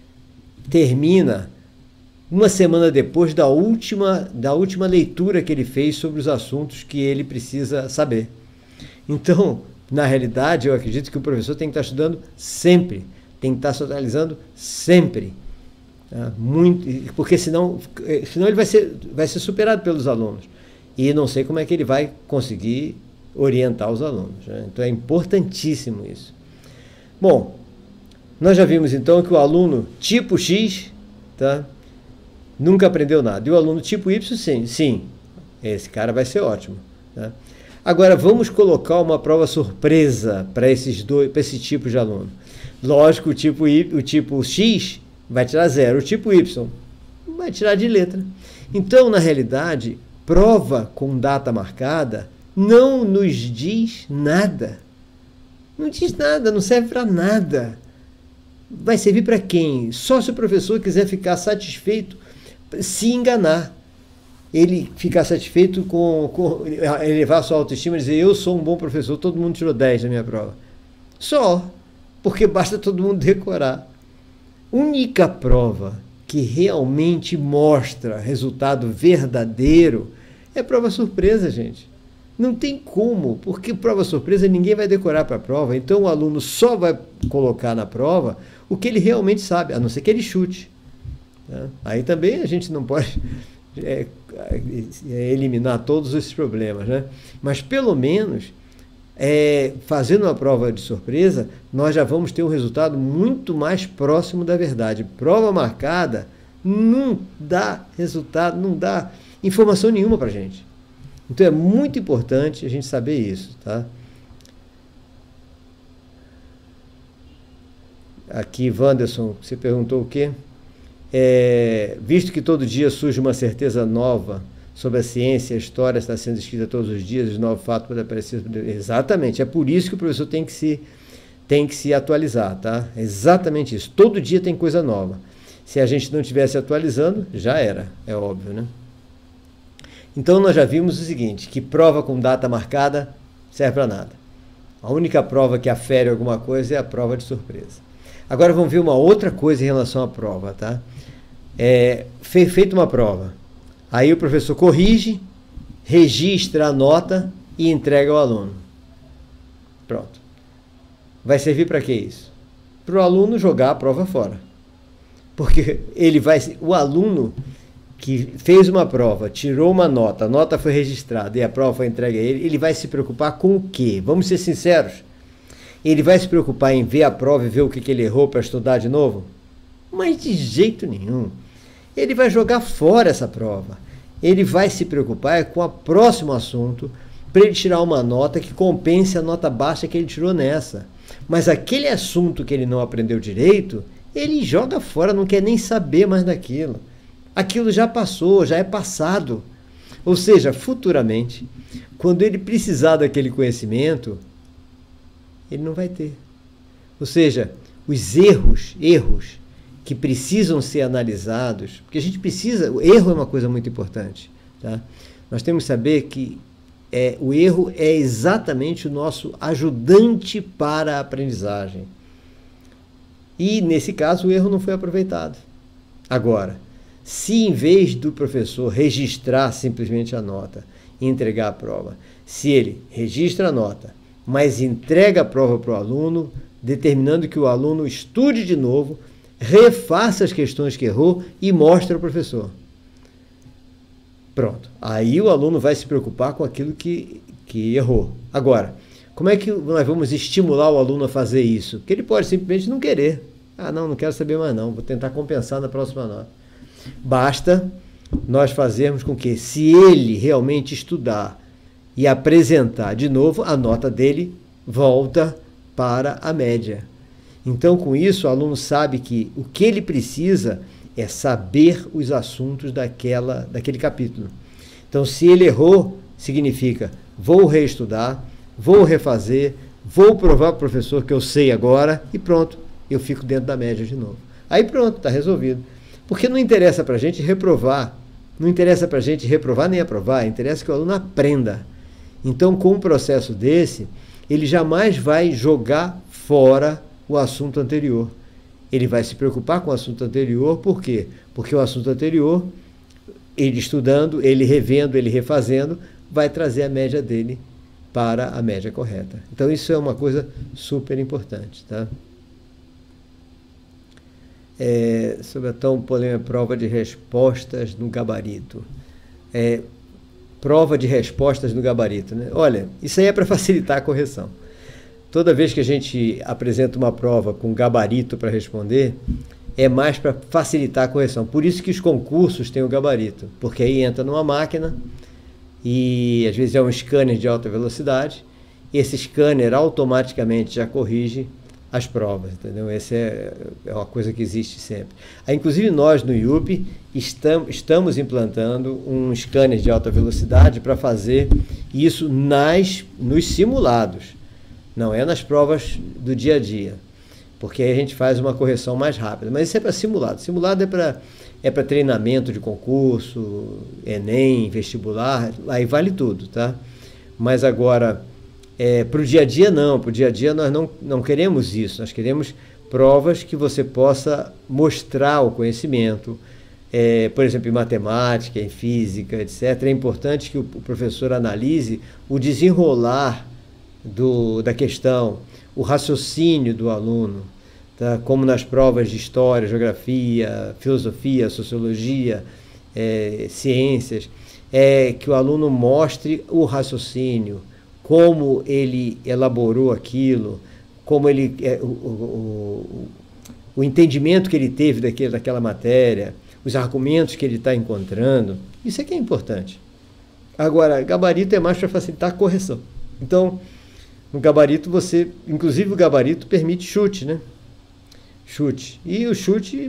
termina uma semana depois da última, da última leitura que ele fez sobre os assuntos que ele precisa saber. Então, na realidade, eu acredito que o professor tem que estar estudando sempre, tem que estar se atualizando sempre. Tá? Muito, porque senão, senão ele vai ser, vai ser superado pelos alunos. E não sei como é que ele vai conseguir orientar os alunos. Né? Então é importantíssimo isso. Bom, nós já vimos então que o aluno tipo X, tá, nunca aprendeu nada. E o aluno tipo Y, sim, sim, esse cara vai ser ótimo. Tá? Agora, vamos colocar uma prova surpresa para esses dois, para esse tipo de aluno. Lógico, o tipo, y, o tipo X vai tirar zero, o tipo Y vai tirar de letra. Então, na realidade, prova com data marcada não nos diz nada. Não diz nada, não serve para nada. Vai servir para quem? Só se o professor quiser ficar satisfeito, se enganar. Ele ficar satisfeito com, com elevar sua autoestima e dizer, eu sou um bom professor, todo mundo tirou dez na minha prova. Só, porque basta todo mundo decorar. Única prova que realmente mostra resultado verdadeiro é prova surpresa, gente. Não tem como, porque prova surpresa ninguém vai decorar para a prova, então o aluno só vai colocar na prova o que ele realmente sabe, a não ser que ele chute. Tá? Aí também a gente não pode é, é, eliminar todos esses problemas, né? Mas pelo menos é, fazendo uma prova de surpresa, nós já vamos ter um resultado muito mais próximo da verdade. Prova marcada não dá resultado, não dá informação nenhuma para a gente. Então é muito importante a gente saber isso, tá? Aqui, Wanderson, você perguntou o quê? É, visto que todo dia surge uma certeza nova sobre a ciência, a história está sendo escrita todos os dias, os novos fatos podem aparecer. Exatamente, é por isso que o professor tem que se, tem que se atualizar, tá? É exatamente isso. Todo dia tem coisa nova. Se a gente não estivesse atualizando, já era, é óbvio, né? Então nós já vimos o seguinte, que prova com data marcada serve para nada. A única prova que afere alguma coisa é a prova de surpresa. Agora vamos ver uma outra coisa em relação à prova, tá? É, feita uma prova, aí o professor corrige, registra a nota e entrega ao aluno. Pronto. Vai servir para que isso? Para o aluno jogar a prova fora. Porque ele vai, o aluno que fez uma prova, tirou uma nota, a nota foi registrada e a prova foi entregue a ele, ele vai se preocupar com o quê? Vamos ser sinceros. Ele vai se preocupar em ver a prova e ver o que, que ele errou para estudar de novo? Mas de jeito nenhum. Ele vai jogar fora essa prova. Ele vai se preocupar com o próximo assunto para ele tirar uma nota que compense a nota baixa que ele tirou nessa. Mas aquele assunto que ele não aprendeu direito, ele joga fora, não quer nem saber mais daquilo. Aquilo já passou, já é passado. Ou seja, futuramente, quando ele precisar daquele conhecimento, ele não vai ter. Ou seja, os erros, erros que precisam ser analisados, porque a gente precisa, o erro é uma coisa muito importante, tá? Nós temos que saber que é, o erro é exatamente o nosso ajudante para a aprendizagem. E, nesse caso, o erro não foi aproveitado. Agora, se em vez do professor registrar simplesmente a nota e entregar a prova, se ele registra a nota, mas entrega a prova para o aluno, determinando que o aluno estude de novo, refaça as questões que errou e mostre ao professor. Pronto. Aí o aluno vai se preocupar com aquilo que, que errou. Agora, como é que nós vamos estimular o aluno a fazer isso? Porque ele pode simplesmente não querer. Ah, não, não quero saber mais não, vou tentar compensar na próxima nota. Basta nós fazermos com que, se ele realmente estudar e apresentar de novo, a nota dele volta para a média. Então, com isso, o aluno sabe que o que ele precisa é saber os assuntos daquela, daquele capítulo. Então, se ele errou, significa, vou reestudar, vou refazer, vou provar para o professor que eu sei agora e pronto, eu fico dentro da média de novo. Aí pronto, está resolvido. Porque não interessa para a gente reprovar, não interessa para a gente reprovar nem aprovar, interessa que o aluno aprenda. Então, com um processo desse, ele jamais vai jogar fora o assunto anterior. Ele vai se preocupar com o assunto anterior, por quê? Porque o assunto anterior, ele estudando, ele revendo, ele refazendo, vai trazer a média dele para a média correta. Então, isso é uma coisa super importante, tá? É, sobre a tão polêmica prova de respostas no gabarito. É, prova de respostas no gabarito, né? Olha, isso aí é para facilitar a correção. Toda vez que a gente apresenta uma prova com gabarito para responder, é mais para facilitar a correção. Por isso que os concursos têm o gabarito, porque aí entra numa máquina e às vezes é um scanner de alta velocidade, e esse scanner automaticamente já corrige as provas, entendeu? Essa é, é uma coisa que existe sempre. Aí, inclusive nós no I U P estam, estamos implantando um scanner de alta velocidade para fazer isso nas, nos simulados. Não é nas provas do dia a dia, porque aí a gente faz uma correção mais rápida. Mas isso é para simulado. Simulado é para é para treinamento de concurso, Enem, vestibular, aí vale tudo, tá? Mas agora, é, para o dia a dia não, para o dia a dia nós não, não queremos isso, nós queremos provas que você possa mostrar o conhecimento, é, por exemplo, em matemática, em física, etcétera. É importante que o, o professor analise o desenrolar Do, da questão, o raciocínio do aluno, tá? Como nas provas de história, geografia, filosofia, sociologia, é, ciências, é que o aluno mostre o raciocínio, como ele elaborou aquilo, como ele, é, o, o, o entendimento que ele teve daquele, daquela matéria, os argumentos que ele está encontrando, isso é que é importante. Agora, gabarito é mais para facilitar a correção. Então, no gabarito você, inclusive o gabarito permite chute, né? Chute. E o chute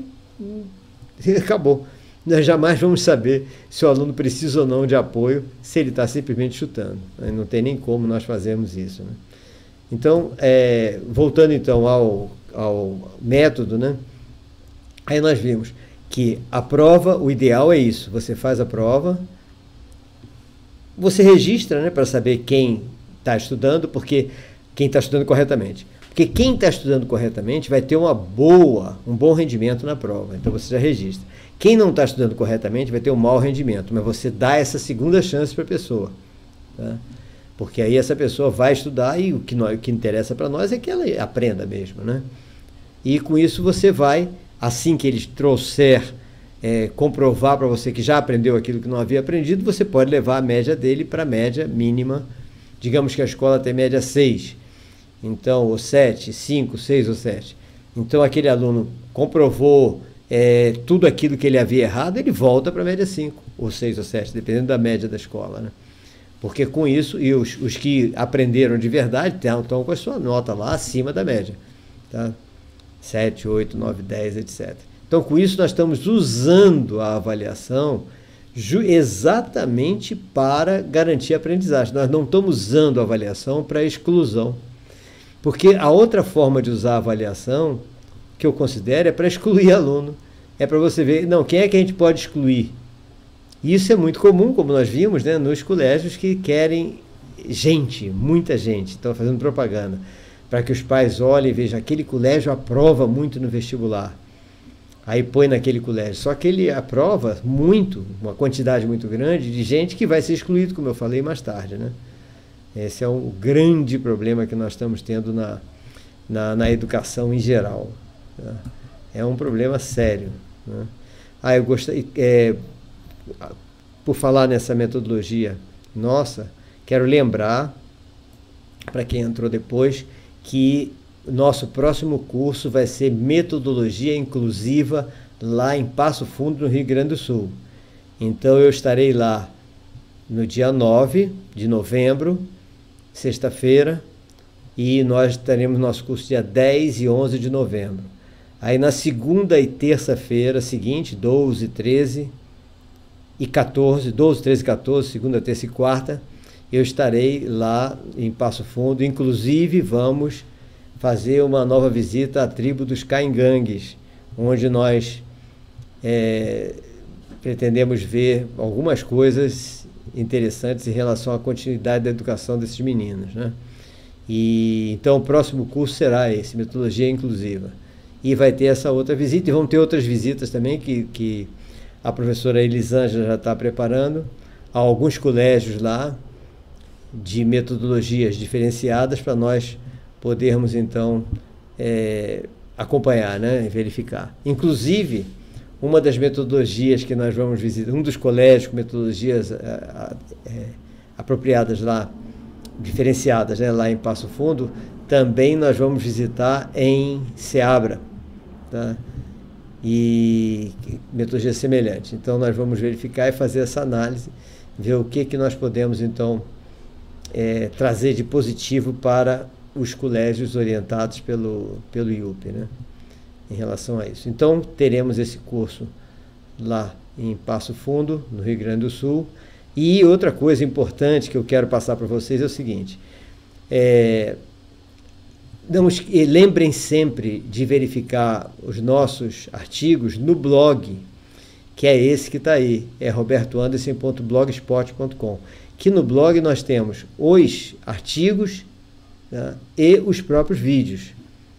acabou. Nós jamais vamos saber se o aluno precisa ou não de apoio, se ele está simplesmente chutando. Não tem nem como nós fazermos isso, né? Então, é, voltando então ao, ao método, né? Aí nós vimos que a prova, o ideal é isso, você faz a prova, você registra, né, para saber quem está estudando, porque quem está estudando corretamente. Porque quem está estudando corretamente vai ter uma boa, um bom rendimento na prova, então você já registra. Quem não está estudando corretamente vai ter um mau rendimento, mas você dá essa segunda chance para a pessoa, tá? Porque aí essa pessoa vai estudar e o que, nós, o que interessa para nós é que ela aprenda mesmo, né? E com isso você vai, assim que eles trouxer, é, comprovar para você que já aprendeu aquilo que não havia aprendido, você pode levar a média dele para a média mínima. Digamos que a escola tem média seis, então, ou sete, cinco, seis ou sete. Então aquele aluno comprovou é, tudo aquilo que ele havia errado, ele volta para a média cinco, ou seis ou sete, dependendo da média da escola, né? Porque com isso, e os, os que aprenderam de verdade estão com a sua nota lá acima da média, tá? sete, oito, nove, dez, etcétera. Então, com isso, nós estamos usando a avaliação exatamente para garantir a aprendizagem. Nós não estamos usando a avaliação para exclusão. Porque a outra forma de usar a avaliação, que eu considero, é para excluir aluno. É para você ver, não, quem é que a gente pode excluir? Isso é muito comum, como nós vimos, né, nos colégios que querem gente, muita gente, estão fazendo propaganda, para que os pais olhem e vejam, aquele colégio aprova muito no vestibular. Aí põe naquele colégio. Só que ele aprova muito, uma quantidade muito grande de gente que vai ser excluído, como eu falei mais tarde, né? Esse é um grande problema que nós estamos tendo na, na, na educação em geral, né? É um problema sério, né? Ah, eu gostaria... É, por falar nessa metodologia nossa, quero lembrar, para quem entrou depois, que nosso próximo curso vai ser Metodologia Inclusiva lá em Passo Fundo, no Rio Grande do Sul. Então eu estarei lá no dia nove de novembro, sexta-feira, e nós teremos nosso curso dia dez e onze de novembro. Aí na segunda e terça-feira seguinte, doze, treze e quatorze, doze, treze e quatorze, segunda, terça e quarta, eu estarei lá em Passo Fundo. Inclusive vamos fazer uma nova visita à tribo dos Caingangues, onde nós é, pretendemos ver algumas coisas interessantes em relação à continuidade da educação desses meninos, né? E então o próximo curso será esse, Metodologia Inclusiva. E vai ter essa outra visita, e vão ter outras visitas também que... que a professora Elisângela já está preparando, há alguns colégios lá de metodologias diferenciadas para nós podermos, então, é, acompanhar, né, verificar. Inclusive, uma das metodologias que nós vamos visitar, um dos colégios com metodologias a, a, é, apropriadas lá, diferenciadas, né, lá em Passo Fundo, também nós vamos visitar em Ceabra, tá? E metodologia semelhante. Então nós vamos verificar e fazer essa análise, ver o que, que nós podemos então é, trazer de positivo para os colégios orientados pelo, pelo I U P, né, em relação a isso. Então teremos esse curso lá em Passo Fundo, no Rio Grande do Sul. E outra coisa importante que eu quero passar para vocês é o seguinte, é, Não, lembrem sempre de verificar os nossos artigos no blog, que é esse que está aí, é roberto anderson ponto blogspot ponto com, que no blog nós temos os artigos, né, e os próprios vídeos.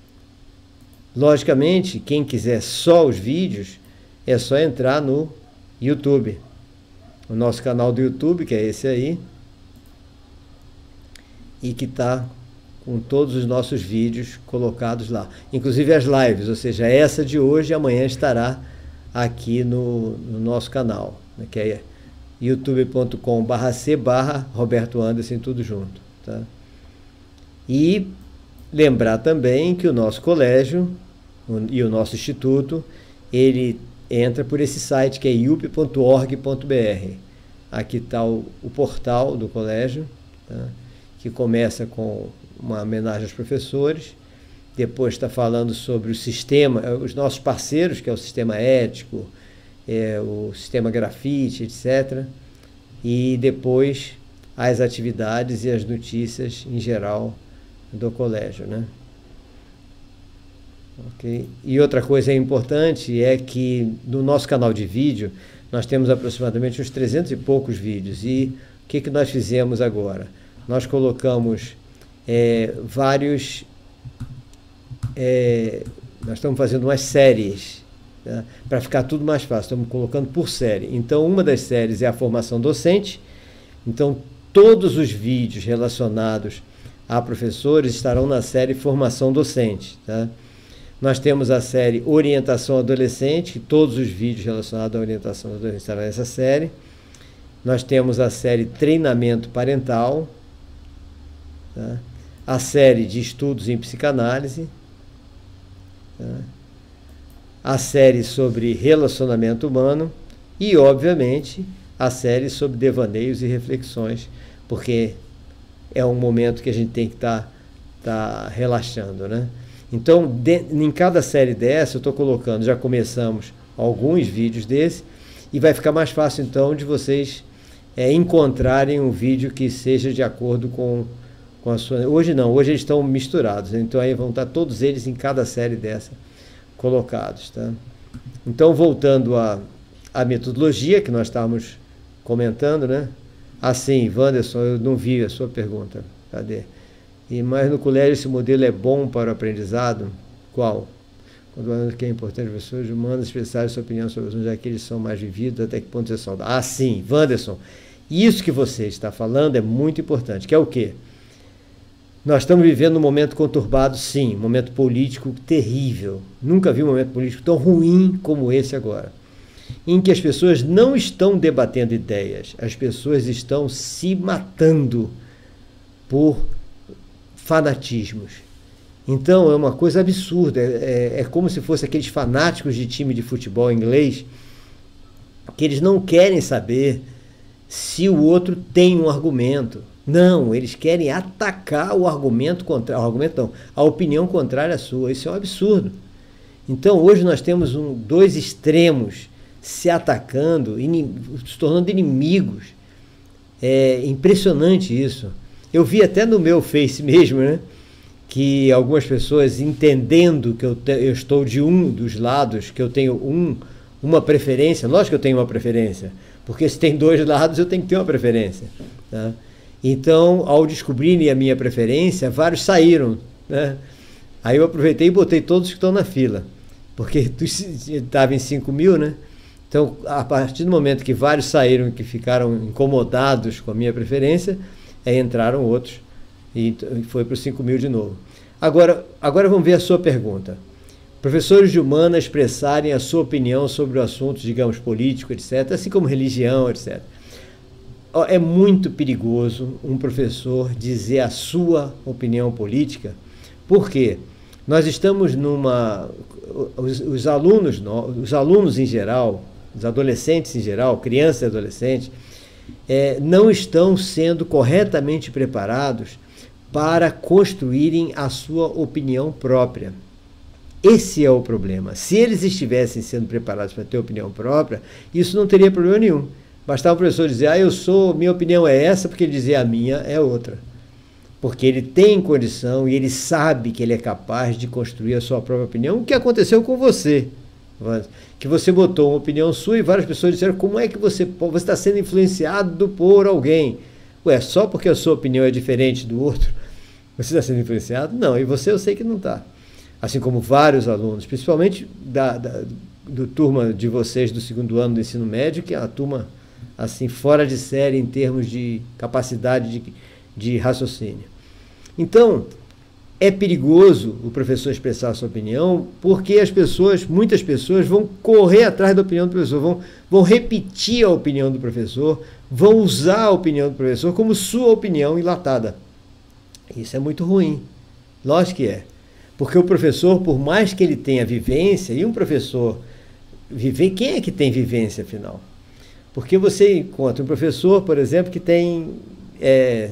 Logicamente, quem quiser só os vídeos, é só entrar no YouTube, o nosso canal do YouTube, que é esse aí, e que está com todos os nossos vídeos colocados lá, inclusive as lives, ou seja, essa de hoje e amanhã estará aqui no, no nosso canal, né, que é youtube ponto com barra c barra roberto anderson, tudo junto, tá? E lembrar também que o nosso colégio e o nosso instituto, ele entra por esse site que é i u p ponto org ponto b r. Aqui está o, o portal do colégio, tá? Que começa com uma homenagem aos professores, depois está falando sobre o sistema, os nossos parceiros, que é o sistema ético, é, o sistema grafite, etcétera. E depois as atividades e as notícias em geral do colégio, né? Okay. E outra coisa importante é que no nosso canal de vídeo nós temos aproximadamente uns trezentos e poucos vídeos. E o que, que nós fizemos agora? Nós colocamos é, vários... É, nós estamos fazendo umas séries, tá? Para ficar tudo mais fácil, estamos colocando por série. Então, uma das séries é a formação docente. Então, todos os vídeos relacionados a professores estarão na série Formação Docente, tá? Nós temos a série Orientação Adolescente, que todos os vídeos relacionados à orientação adolescente estarão nessa série. Nós temos a série Treinamento Parental, tá? A série de Estudos em Psicanálise, tá? A série sobre Relacionamento Humano e, obviamente, a série sobre Devaneios e Reflexões, porque é um momento que a gente tem que estar tá, tá relaxando, né? Então, de, em cada série dessa, eu estou colocando, já começamos alguns vídeos desse, e vai ficar mais fácil, então, de vocês é, encontrarem um vídeo que seja de acordo com, com a sua... Hoje não, hoje eles estão misturados, então aí vão estar todos eles em cada série dessa colocados, tá? Então, voltando à, à metodologia que nós estávamos comentando, né? Assim, Wanderson, eu não vi a sua pergunta, cadê? E, mas no colégio esse modelo é bom para o aprendizado? Qual? Quando que é importante as pessoas humanas expressarem sua opinião sobre assuntos, já que eles são mais vividos, até que ponto é saudável. Ah, sim, Wanderson, isso que você está falando é muito importante, que é o quê? Nós estamos vivendo um momento conturbado, sim, um momento político terrível. Nunca vi um momento político tão ruim como esse agora, em que as pessoas não estão debatendo ideias, as pessoas estão se matando por fanatismos. Então é uma coisa absurda, é, é, é como se fosse aqueles fanáticos de time de futebol inglês, que eles não querem saber se o outro tem um argumento. Não, eles querem atacar o argumento contrário, o argumento não, a opinião contrária à sua. Isso é um absurdo. Então hoje nós temos um, dois extremos se atacando, inim, se tornando inimigos. É impressionante isso. Eu vi até no meu Face mesmo, né, que algumas pessoas entendendo que eu, te, eu estou de um dos lados, que eu tenho um, uma preferência. Lógico que eu tenho uma preferência, porque se tem dois lados eu tenho que ter uma preferência, tá? Então, ao descobrirem a minha preferência, vários saíram, né? Aí eu aproveitei e botei todos que estão na fila, porque estava em cinco mil, né? Então, a partir do momento que vários saíram, que ficaram incomodados com a minha preferência, aí entraram outros e foi para os cinco mil de novo. Agora, agora vamos ver a sua pergunta. Professores de humanas expressarem a sua opinião sobre o assunto, digamos, político, etcétera, assim como religião, etcétera. É muito perigoso um professor dizer a sua opinião política, porque nós estamos numa... Os, os alunos, os alunos em geral, os adolescentes em geral, crianças e adolescentes, é, não estão sendo corretamente preparados para construírem a sua opinião própria. Esse é o problema. Se eles estivessem sendo preparados para ter opinião própria, isso não teria problema nenhum. Bastava o professor dizer, ah, eu sou, minha opinião é essa, porque ele dizer a minha é outra. Porque ele tem condição e ele sabe que ele é capaz de construir a sua própria opinião. O que aconteceu com você? Que você botou uma opinião sua e várias pessoas disseram, como é que você, você está sendo influenciado por alguém? Ué, só porque a sua opinião é diferente do outro, você está sendo influenciado? Não, e você eu sei que não está. Assim como vários alunos, principalmente da, da do turma de vocês do segundo ano do ensino médio, que é uma turma assim fora de série em termos de capacidade de, de raciocínio. Então, é perigoso o professor expressar a sua opinião, porque as pessoas, muitas pessoas vão correr atrás da opinião do professor, vão, vão repetir a opinião do professor, vão usar a opinião do professor como sua opinião enlatada. Isso é muito ruim. Lógico que é. Porque o professor, por mais que ele tenha vivência, e um professor viver, quem é que tem vivência, afinal? Porque você encontra um professor, por exemplo, que tem é,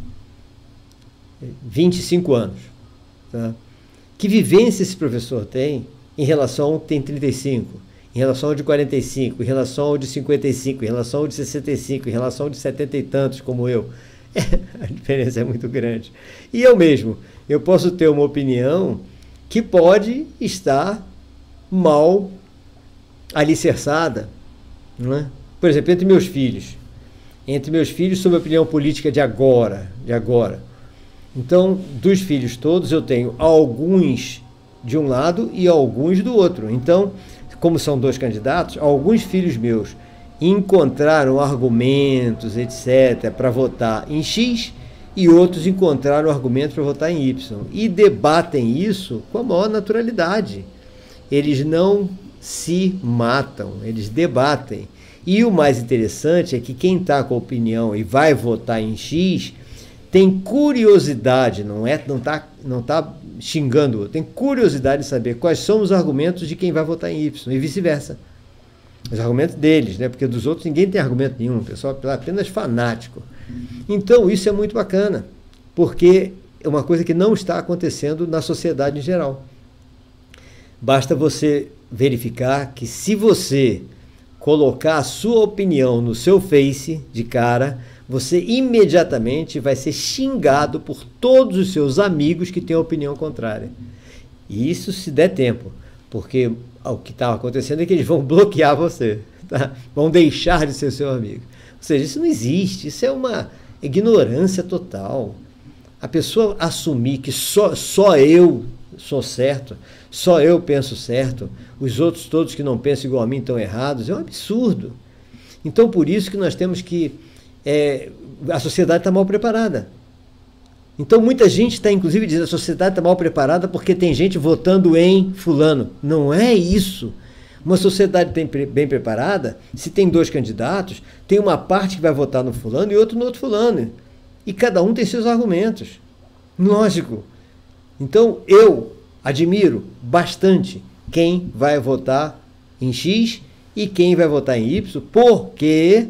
vinte e cinco anos. Tá? Que vivência esse professor tem em relação ao que tem trinta e cinco, em relação ao de quarenta e cinco, em relação ao de cinquenta e cinco, em relação ao de sessenta e cinco, em relação ao de setenta e tantos, como eu? É, a diferença é muito grande. E eu mesmo, eu posso ter uma opinião que pode estar mal alicerçada, não é? Por exemplo, entre meus filhos, entre meus filhos sobre a opinião política de agora, de agora. Então, dos filhos todos, eu tenho alguns de um lado e alguns do outro. Então, como são dois candidatos, alguns filhos meus encontraram argumentos, etcétera, para votar em X e outros encontraram argumentos para votar em Y. E debatem isso com a maior naturalidade. Eles não se matam, eles debatem. E o mais interessante é que quem está com a opinião e vai votar em X tem curiosidade, não é, não está não tá xingando, tem curiosidade de saber quais são os argumentos de quem vai votar em Y e vice-versa. Os argumentos deles, né? Porque dos outros ninguém tem argumento nenhum, o pessoal é apenas fanático. Então isso é muito bacana, porque é uma coisa que não está acontecendo na sociedade em geral. Basta você verificar que se você colocar a sua opinião no seu Face de cara, você imediatamente vai ser xingado por todos os seus amigos que têm a opinião contrária. E isso se der tempo, porque o que está acontecendo é que eles vão bloquear você, tá? Vão deixar de ser seu amigo. Ou seja, isso não existe, isso é uma ignorância total. A pessoa assumir que só, só eu sou certo, só eu penso certo, os outros todos que não pensam igual a mim estão errados, é um absurdo. Então, por isso que nós temos que... É, a sociedade está mal preparada. Então, muita gente está, inclusive, dizendo que a sociedade está mal preparada porque tem gente votando em fulano. Não é isso. Uma sociedade bem, bem preparada, se tem dois candidatos, tem uma parte que vai votar no fulano e outro no outro fulano. E cada um tem seus argumentos. Lógico. Então, eu admiro bastante quem vai votar em X e quem vai votar em Y, porque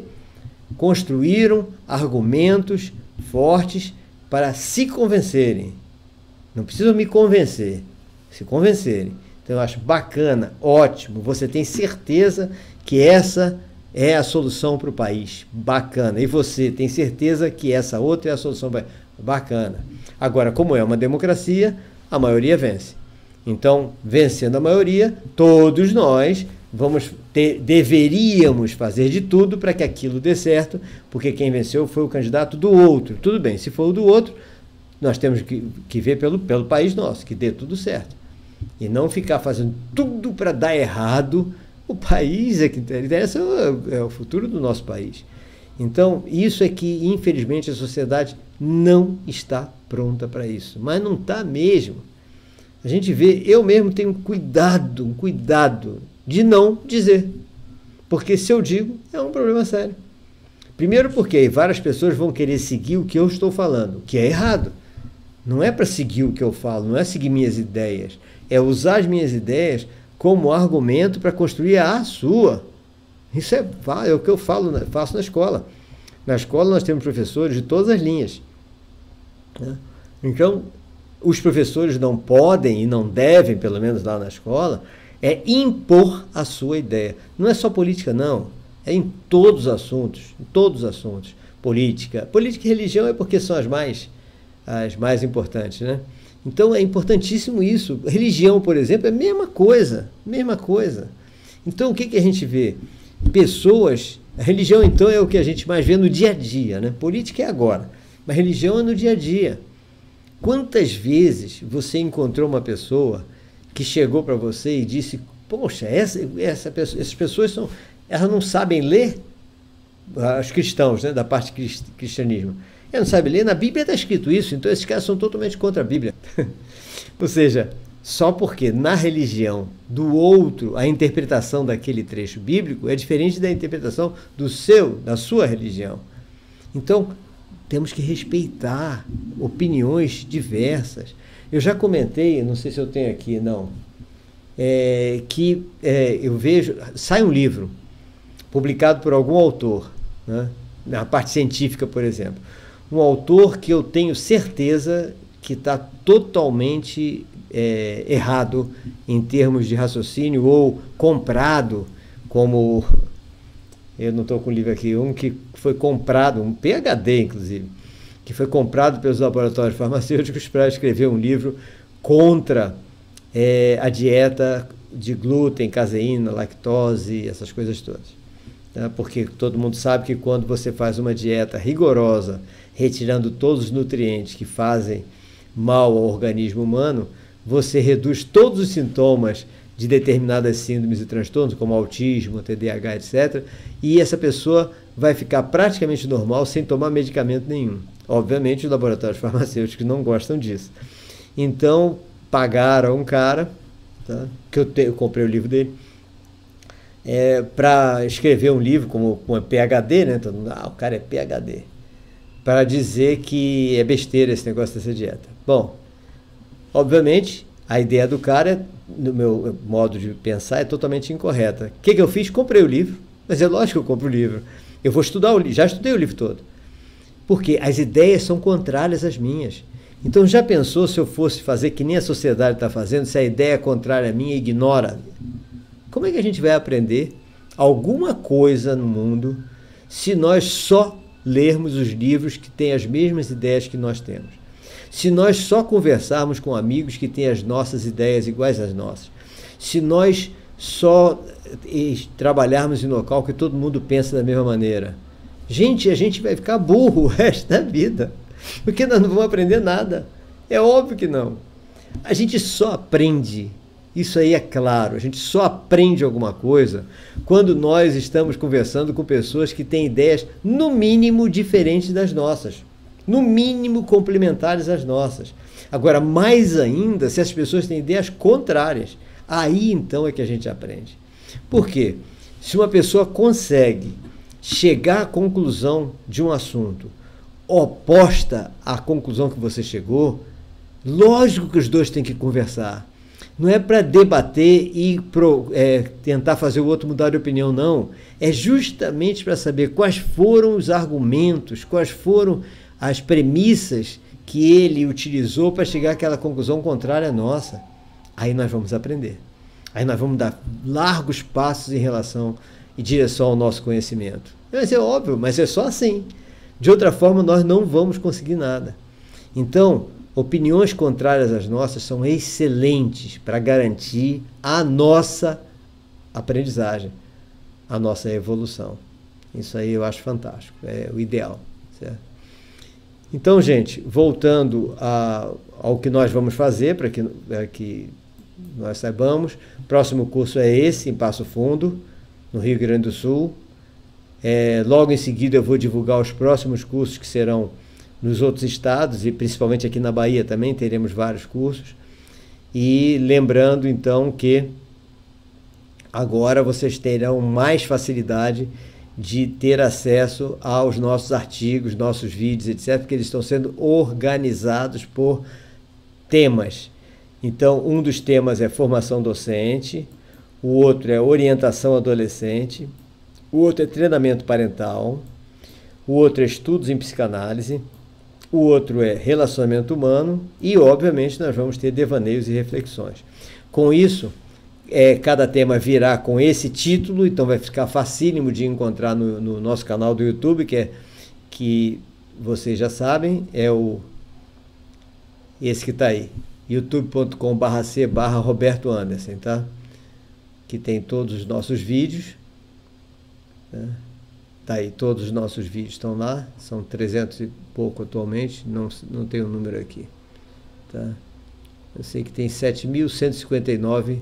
construíram argumentos fortes para se convencerem. Não precisam me convencer, se convencerem. Então eu acho bacana, ótimo, você tem certeza que essa é a solução para o país. Bacana. E você tem certeza que essa outra é a solução para o país. Bacana. Agora, como é uma democracia, a maioria vence. Então, vencendo a maioria, todos nós vamos ter, deveríamos fazer de tudo para que aquilo dê certo, porque quem venceu foi o candidato do outro. Tudo bem, se for o do outro, nós temos que, que ver pelo, pelo país nosso, que dê tudo certo. E não ficar fazendo tudo para dar errado. O país é que interessa, é o futuro do nosso país. Então, isso é que, infelizmente, a sociedade não está pronta para isso. Mas não está mesmo. A gente vê, eu mesmo tenho cuidado, um cuidado de não dizer. Porque se eu digo, é um problema sério. Primeiro porque várias pessoas vão querer seguir o que eu estou falando, que é errado. Não é para seguir o que eu falo, não é seguir minhas ideias. É usar as minhas ideias como argumento para construir a sua. Isso é, é o que eu falo, faço na escola. Na escola nós temos professores de todas as linhas. Né? Então, os professores não podem e não devem, pelo menos lá na escola, é impor a sua ideia. Não é só política, não. É em todos os assuntos. Em todos os assuntos. Política. Política e religião é porque são as mais, as mais importantes, né? Então é importantíssimo isso. Religião, por exemplo, é a mesma coisa. Mesma coisa. Então o que, que a gente vê? Pessoas... A religião, então, é o que a gente mais vê no dia a dia, né? Política é agora. Mas religião é no dia a dia. Quantas vezes você encontrou uma pessoa que chegou para você e disse, poxa, essa, essa pessoa, essas pessoas são, elas não sabem ler? Os cristãos, né, da parte do cristianismo. Elas não sabem ler? Na Bíblia está escrito isso, então esses caras são totalmente contra a Bíblia. Ou seja, só porque na religião do outro, a interpretação daquele trecho bíblico é diferente da interpretação do seu, da sua religião. Então, temos que respeitar opiniões diversas. Eu já comentei, não sei se eu tenho aqui, não, é, que é, eu vejo, sai um livro publicado por algum autor, né, na parte científica, por exemplo, um autor que eu tenho certeza que está totalmente é, errado em termos de raciocínio, ou comprado, como, eu não estou com o livro aqui, um que foi comprado, um P H D inclusive, que foi comprado pelos laboratórios farmacêuticos para escrever um livro contra é, a dieta de glúten, caseína, lactose, essas coisas todas. Tá? Porque todo mundo sabe que quando você faz uma dieta rigorosa, retirando todos os nutrientes que fazem mal ao organismo humano, você reduz todos os sintomas de determinadas síndromes e transtornos, como autismo, T D A H, etcétera, e essa pessoa vai ficar praticamente normal sem tomar medicamento nenhum. Obviamente, os laboratórios farmacêuticos não gostam disso. Então, pagaram um cara, tá, que eu, te, eu comprei o livro dele, é, para escrever um livro como, como P H D, né? Todo mundo, ah, o cara é P H D, para dizer que é besteira esse negócio dessa dieta. Bom, obviamente, a ideia do cara, no meu modo de pensar, é totalmente incorreta. O que, que eu fiz? Comprei o livro, mas é lógico que eu compro o livro. Eu vou estudar o livro, já estudei o livro todo. Porque as ideias são contrárias às minhas. Então, já pensou se eu fosse fazer que nem a sociedade está fazendo, se a ideia é contrária à minha, ignora? Como é que a gente vai aprender alguma coisa no mundo se nós só lermos os livros que têm as mesmas ideias que nós temos? Se nós só conversarmos com amigos que têm as nossas ideias iguais às nossas? Se nós só trabalharmos em local que todo mundo pensa da mesma maneira? Gente, a gente vai ficar burro o resto da vida, porque nós não vamos aprender nada. É óbvio que não. A gente só aprende, isso aí é claro, a gente só aprende alguma coisa quando nós estamos conversando com pessoas que têm ideias, no mínimo, diferentes das nossas. No mínimo, complementares às nossas. Agora, mais ainda, se as pessoas têm ideias contrárias, aí então é que a gente aprende. Por quê? Se uma pessoa consegue chegar à conclusão de um assunto oposta à conclusão que você chegou, lógico que os dois têm que conversar. Não é para debater e pro, é, tentar fazer o outro mudar de opinião, não. É justamente para saber quais foram os argumentos, quais foram as premissas que ele utilizou para chegar àquela conclusão contrária à nossa. Aí nós vamos aprender. Aí nós vamos dar largos passos em relação e direção ao nosso conhecimento. Mas é óbvio, mas é só assim. De outra forma, nós não vamos conseguir nada. Então, opiniões contrárias às nossas são excelentes para garantir a nossa aprendizagem, a nossa evolução. Isso aí eu acho fantástico, é o ideal, certo? Então, gente, voltando a, ao que nós vamos fazer, para que, para que nós saibamos, o próximo curso é esse, em Passo Fundo, no Rio Grande do Sul. É, logo em seguida eu vou divulgar os próximos cursos que serão nos outros estados, e principalmente aqui na Bahia também teremos vários cursos. E lembrando então que agora vocês terão mais facilidade de ter acesso aos nossos artigos, nossos vídeos, etcétera, porque eles estão sendo organizados por temas. Então, um dos temas é formação docente, o outro é orientação adolescente, o outro é treinamento parental, o outro é estudos em psicanálise, o outro é relacionamento humano e, obviamente, nós vamos ter devaneios e reflexões. Com isso, é, cada tema virá com esse título, então vai ficar facílimo de encontrar no, no nosso canal do YouTube, que, é, que vocês já sabem, é o esse que está aí, youtube ponto com barra c barra Roberto Anderson, tá? Que tem todos os nossos vídeos, né? Tá aí, todos os nossos vídeos estão lá, são trezentos e pouco atualmente, não, não tem o um número aqui, tá? Eu sei que tem sete mil cento e cinquenta e nove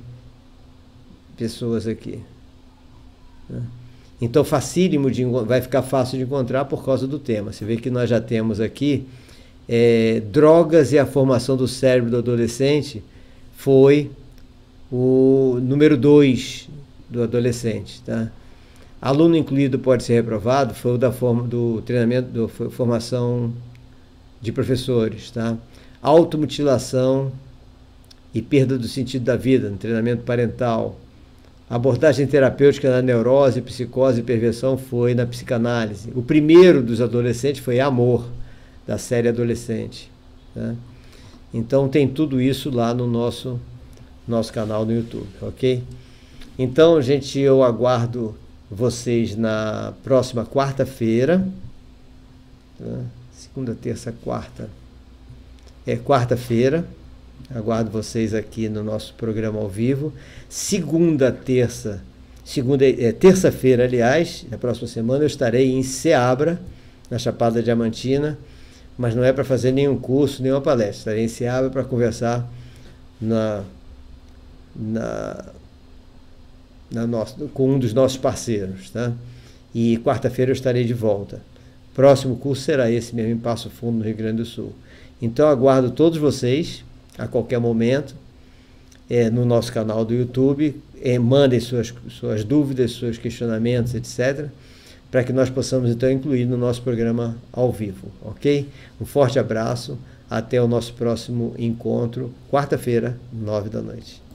pessoas aqui, né? Então, facílimo de, vai ficar fácil de encontrar por causa do tema. Você vê que nós já temos aqui é, drogas e a formação do cérebro do adolescente, foi o número dois do adolescente, tá? Aluno incluído pode ser reprovado, foi o da forma, do treinamento, da formação de professores, tá? Automutilação e perda do sentido da vida, no treinamento parental. Abordagem terapêutica na neurose, psicose e perversão foi na psicanálise. O primeiro dos adolescentes foi Amor, da série Adolescente, né? Então tem tudo isso lá no nosso, nosso canal no YouTube, ok? Então, gente, eu aguardo vocês na próxima quarta-feira, tá? Segunda, terça, quarta. É quarta-feira. Aguardo vocês aqui no nosso programa ao vivo. Segunda, terça, segunda, é, terça-feira, aliás, na próxima semana eu estarei em Ceabra, na Chapada Diamantina, mas não é para fazer nenhum curso, nenhuma palestra. Estarei em Ceabra para conversar na, na, na nossa, com um dos nossos parceiros, tá? E quarta-feira eu estarei de volta. Próximo curso será esse mesmo, em Passo Fundo, no Rio Grande do Sul. Então aguardo todos vocês a qualquer momento é, no nosso canal do YouTube. É, mandem suas, suas dúvidas, seus questionamentos, etcétera, para que nós possamos então incluir no nosso programa ao vivo, ok? Um forte abraço, até o nosso próximo encontro, quarta-feira, nove da noite.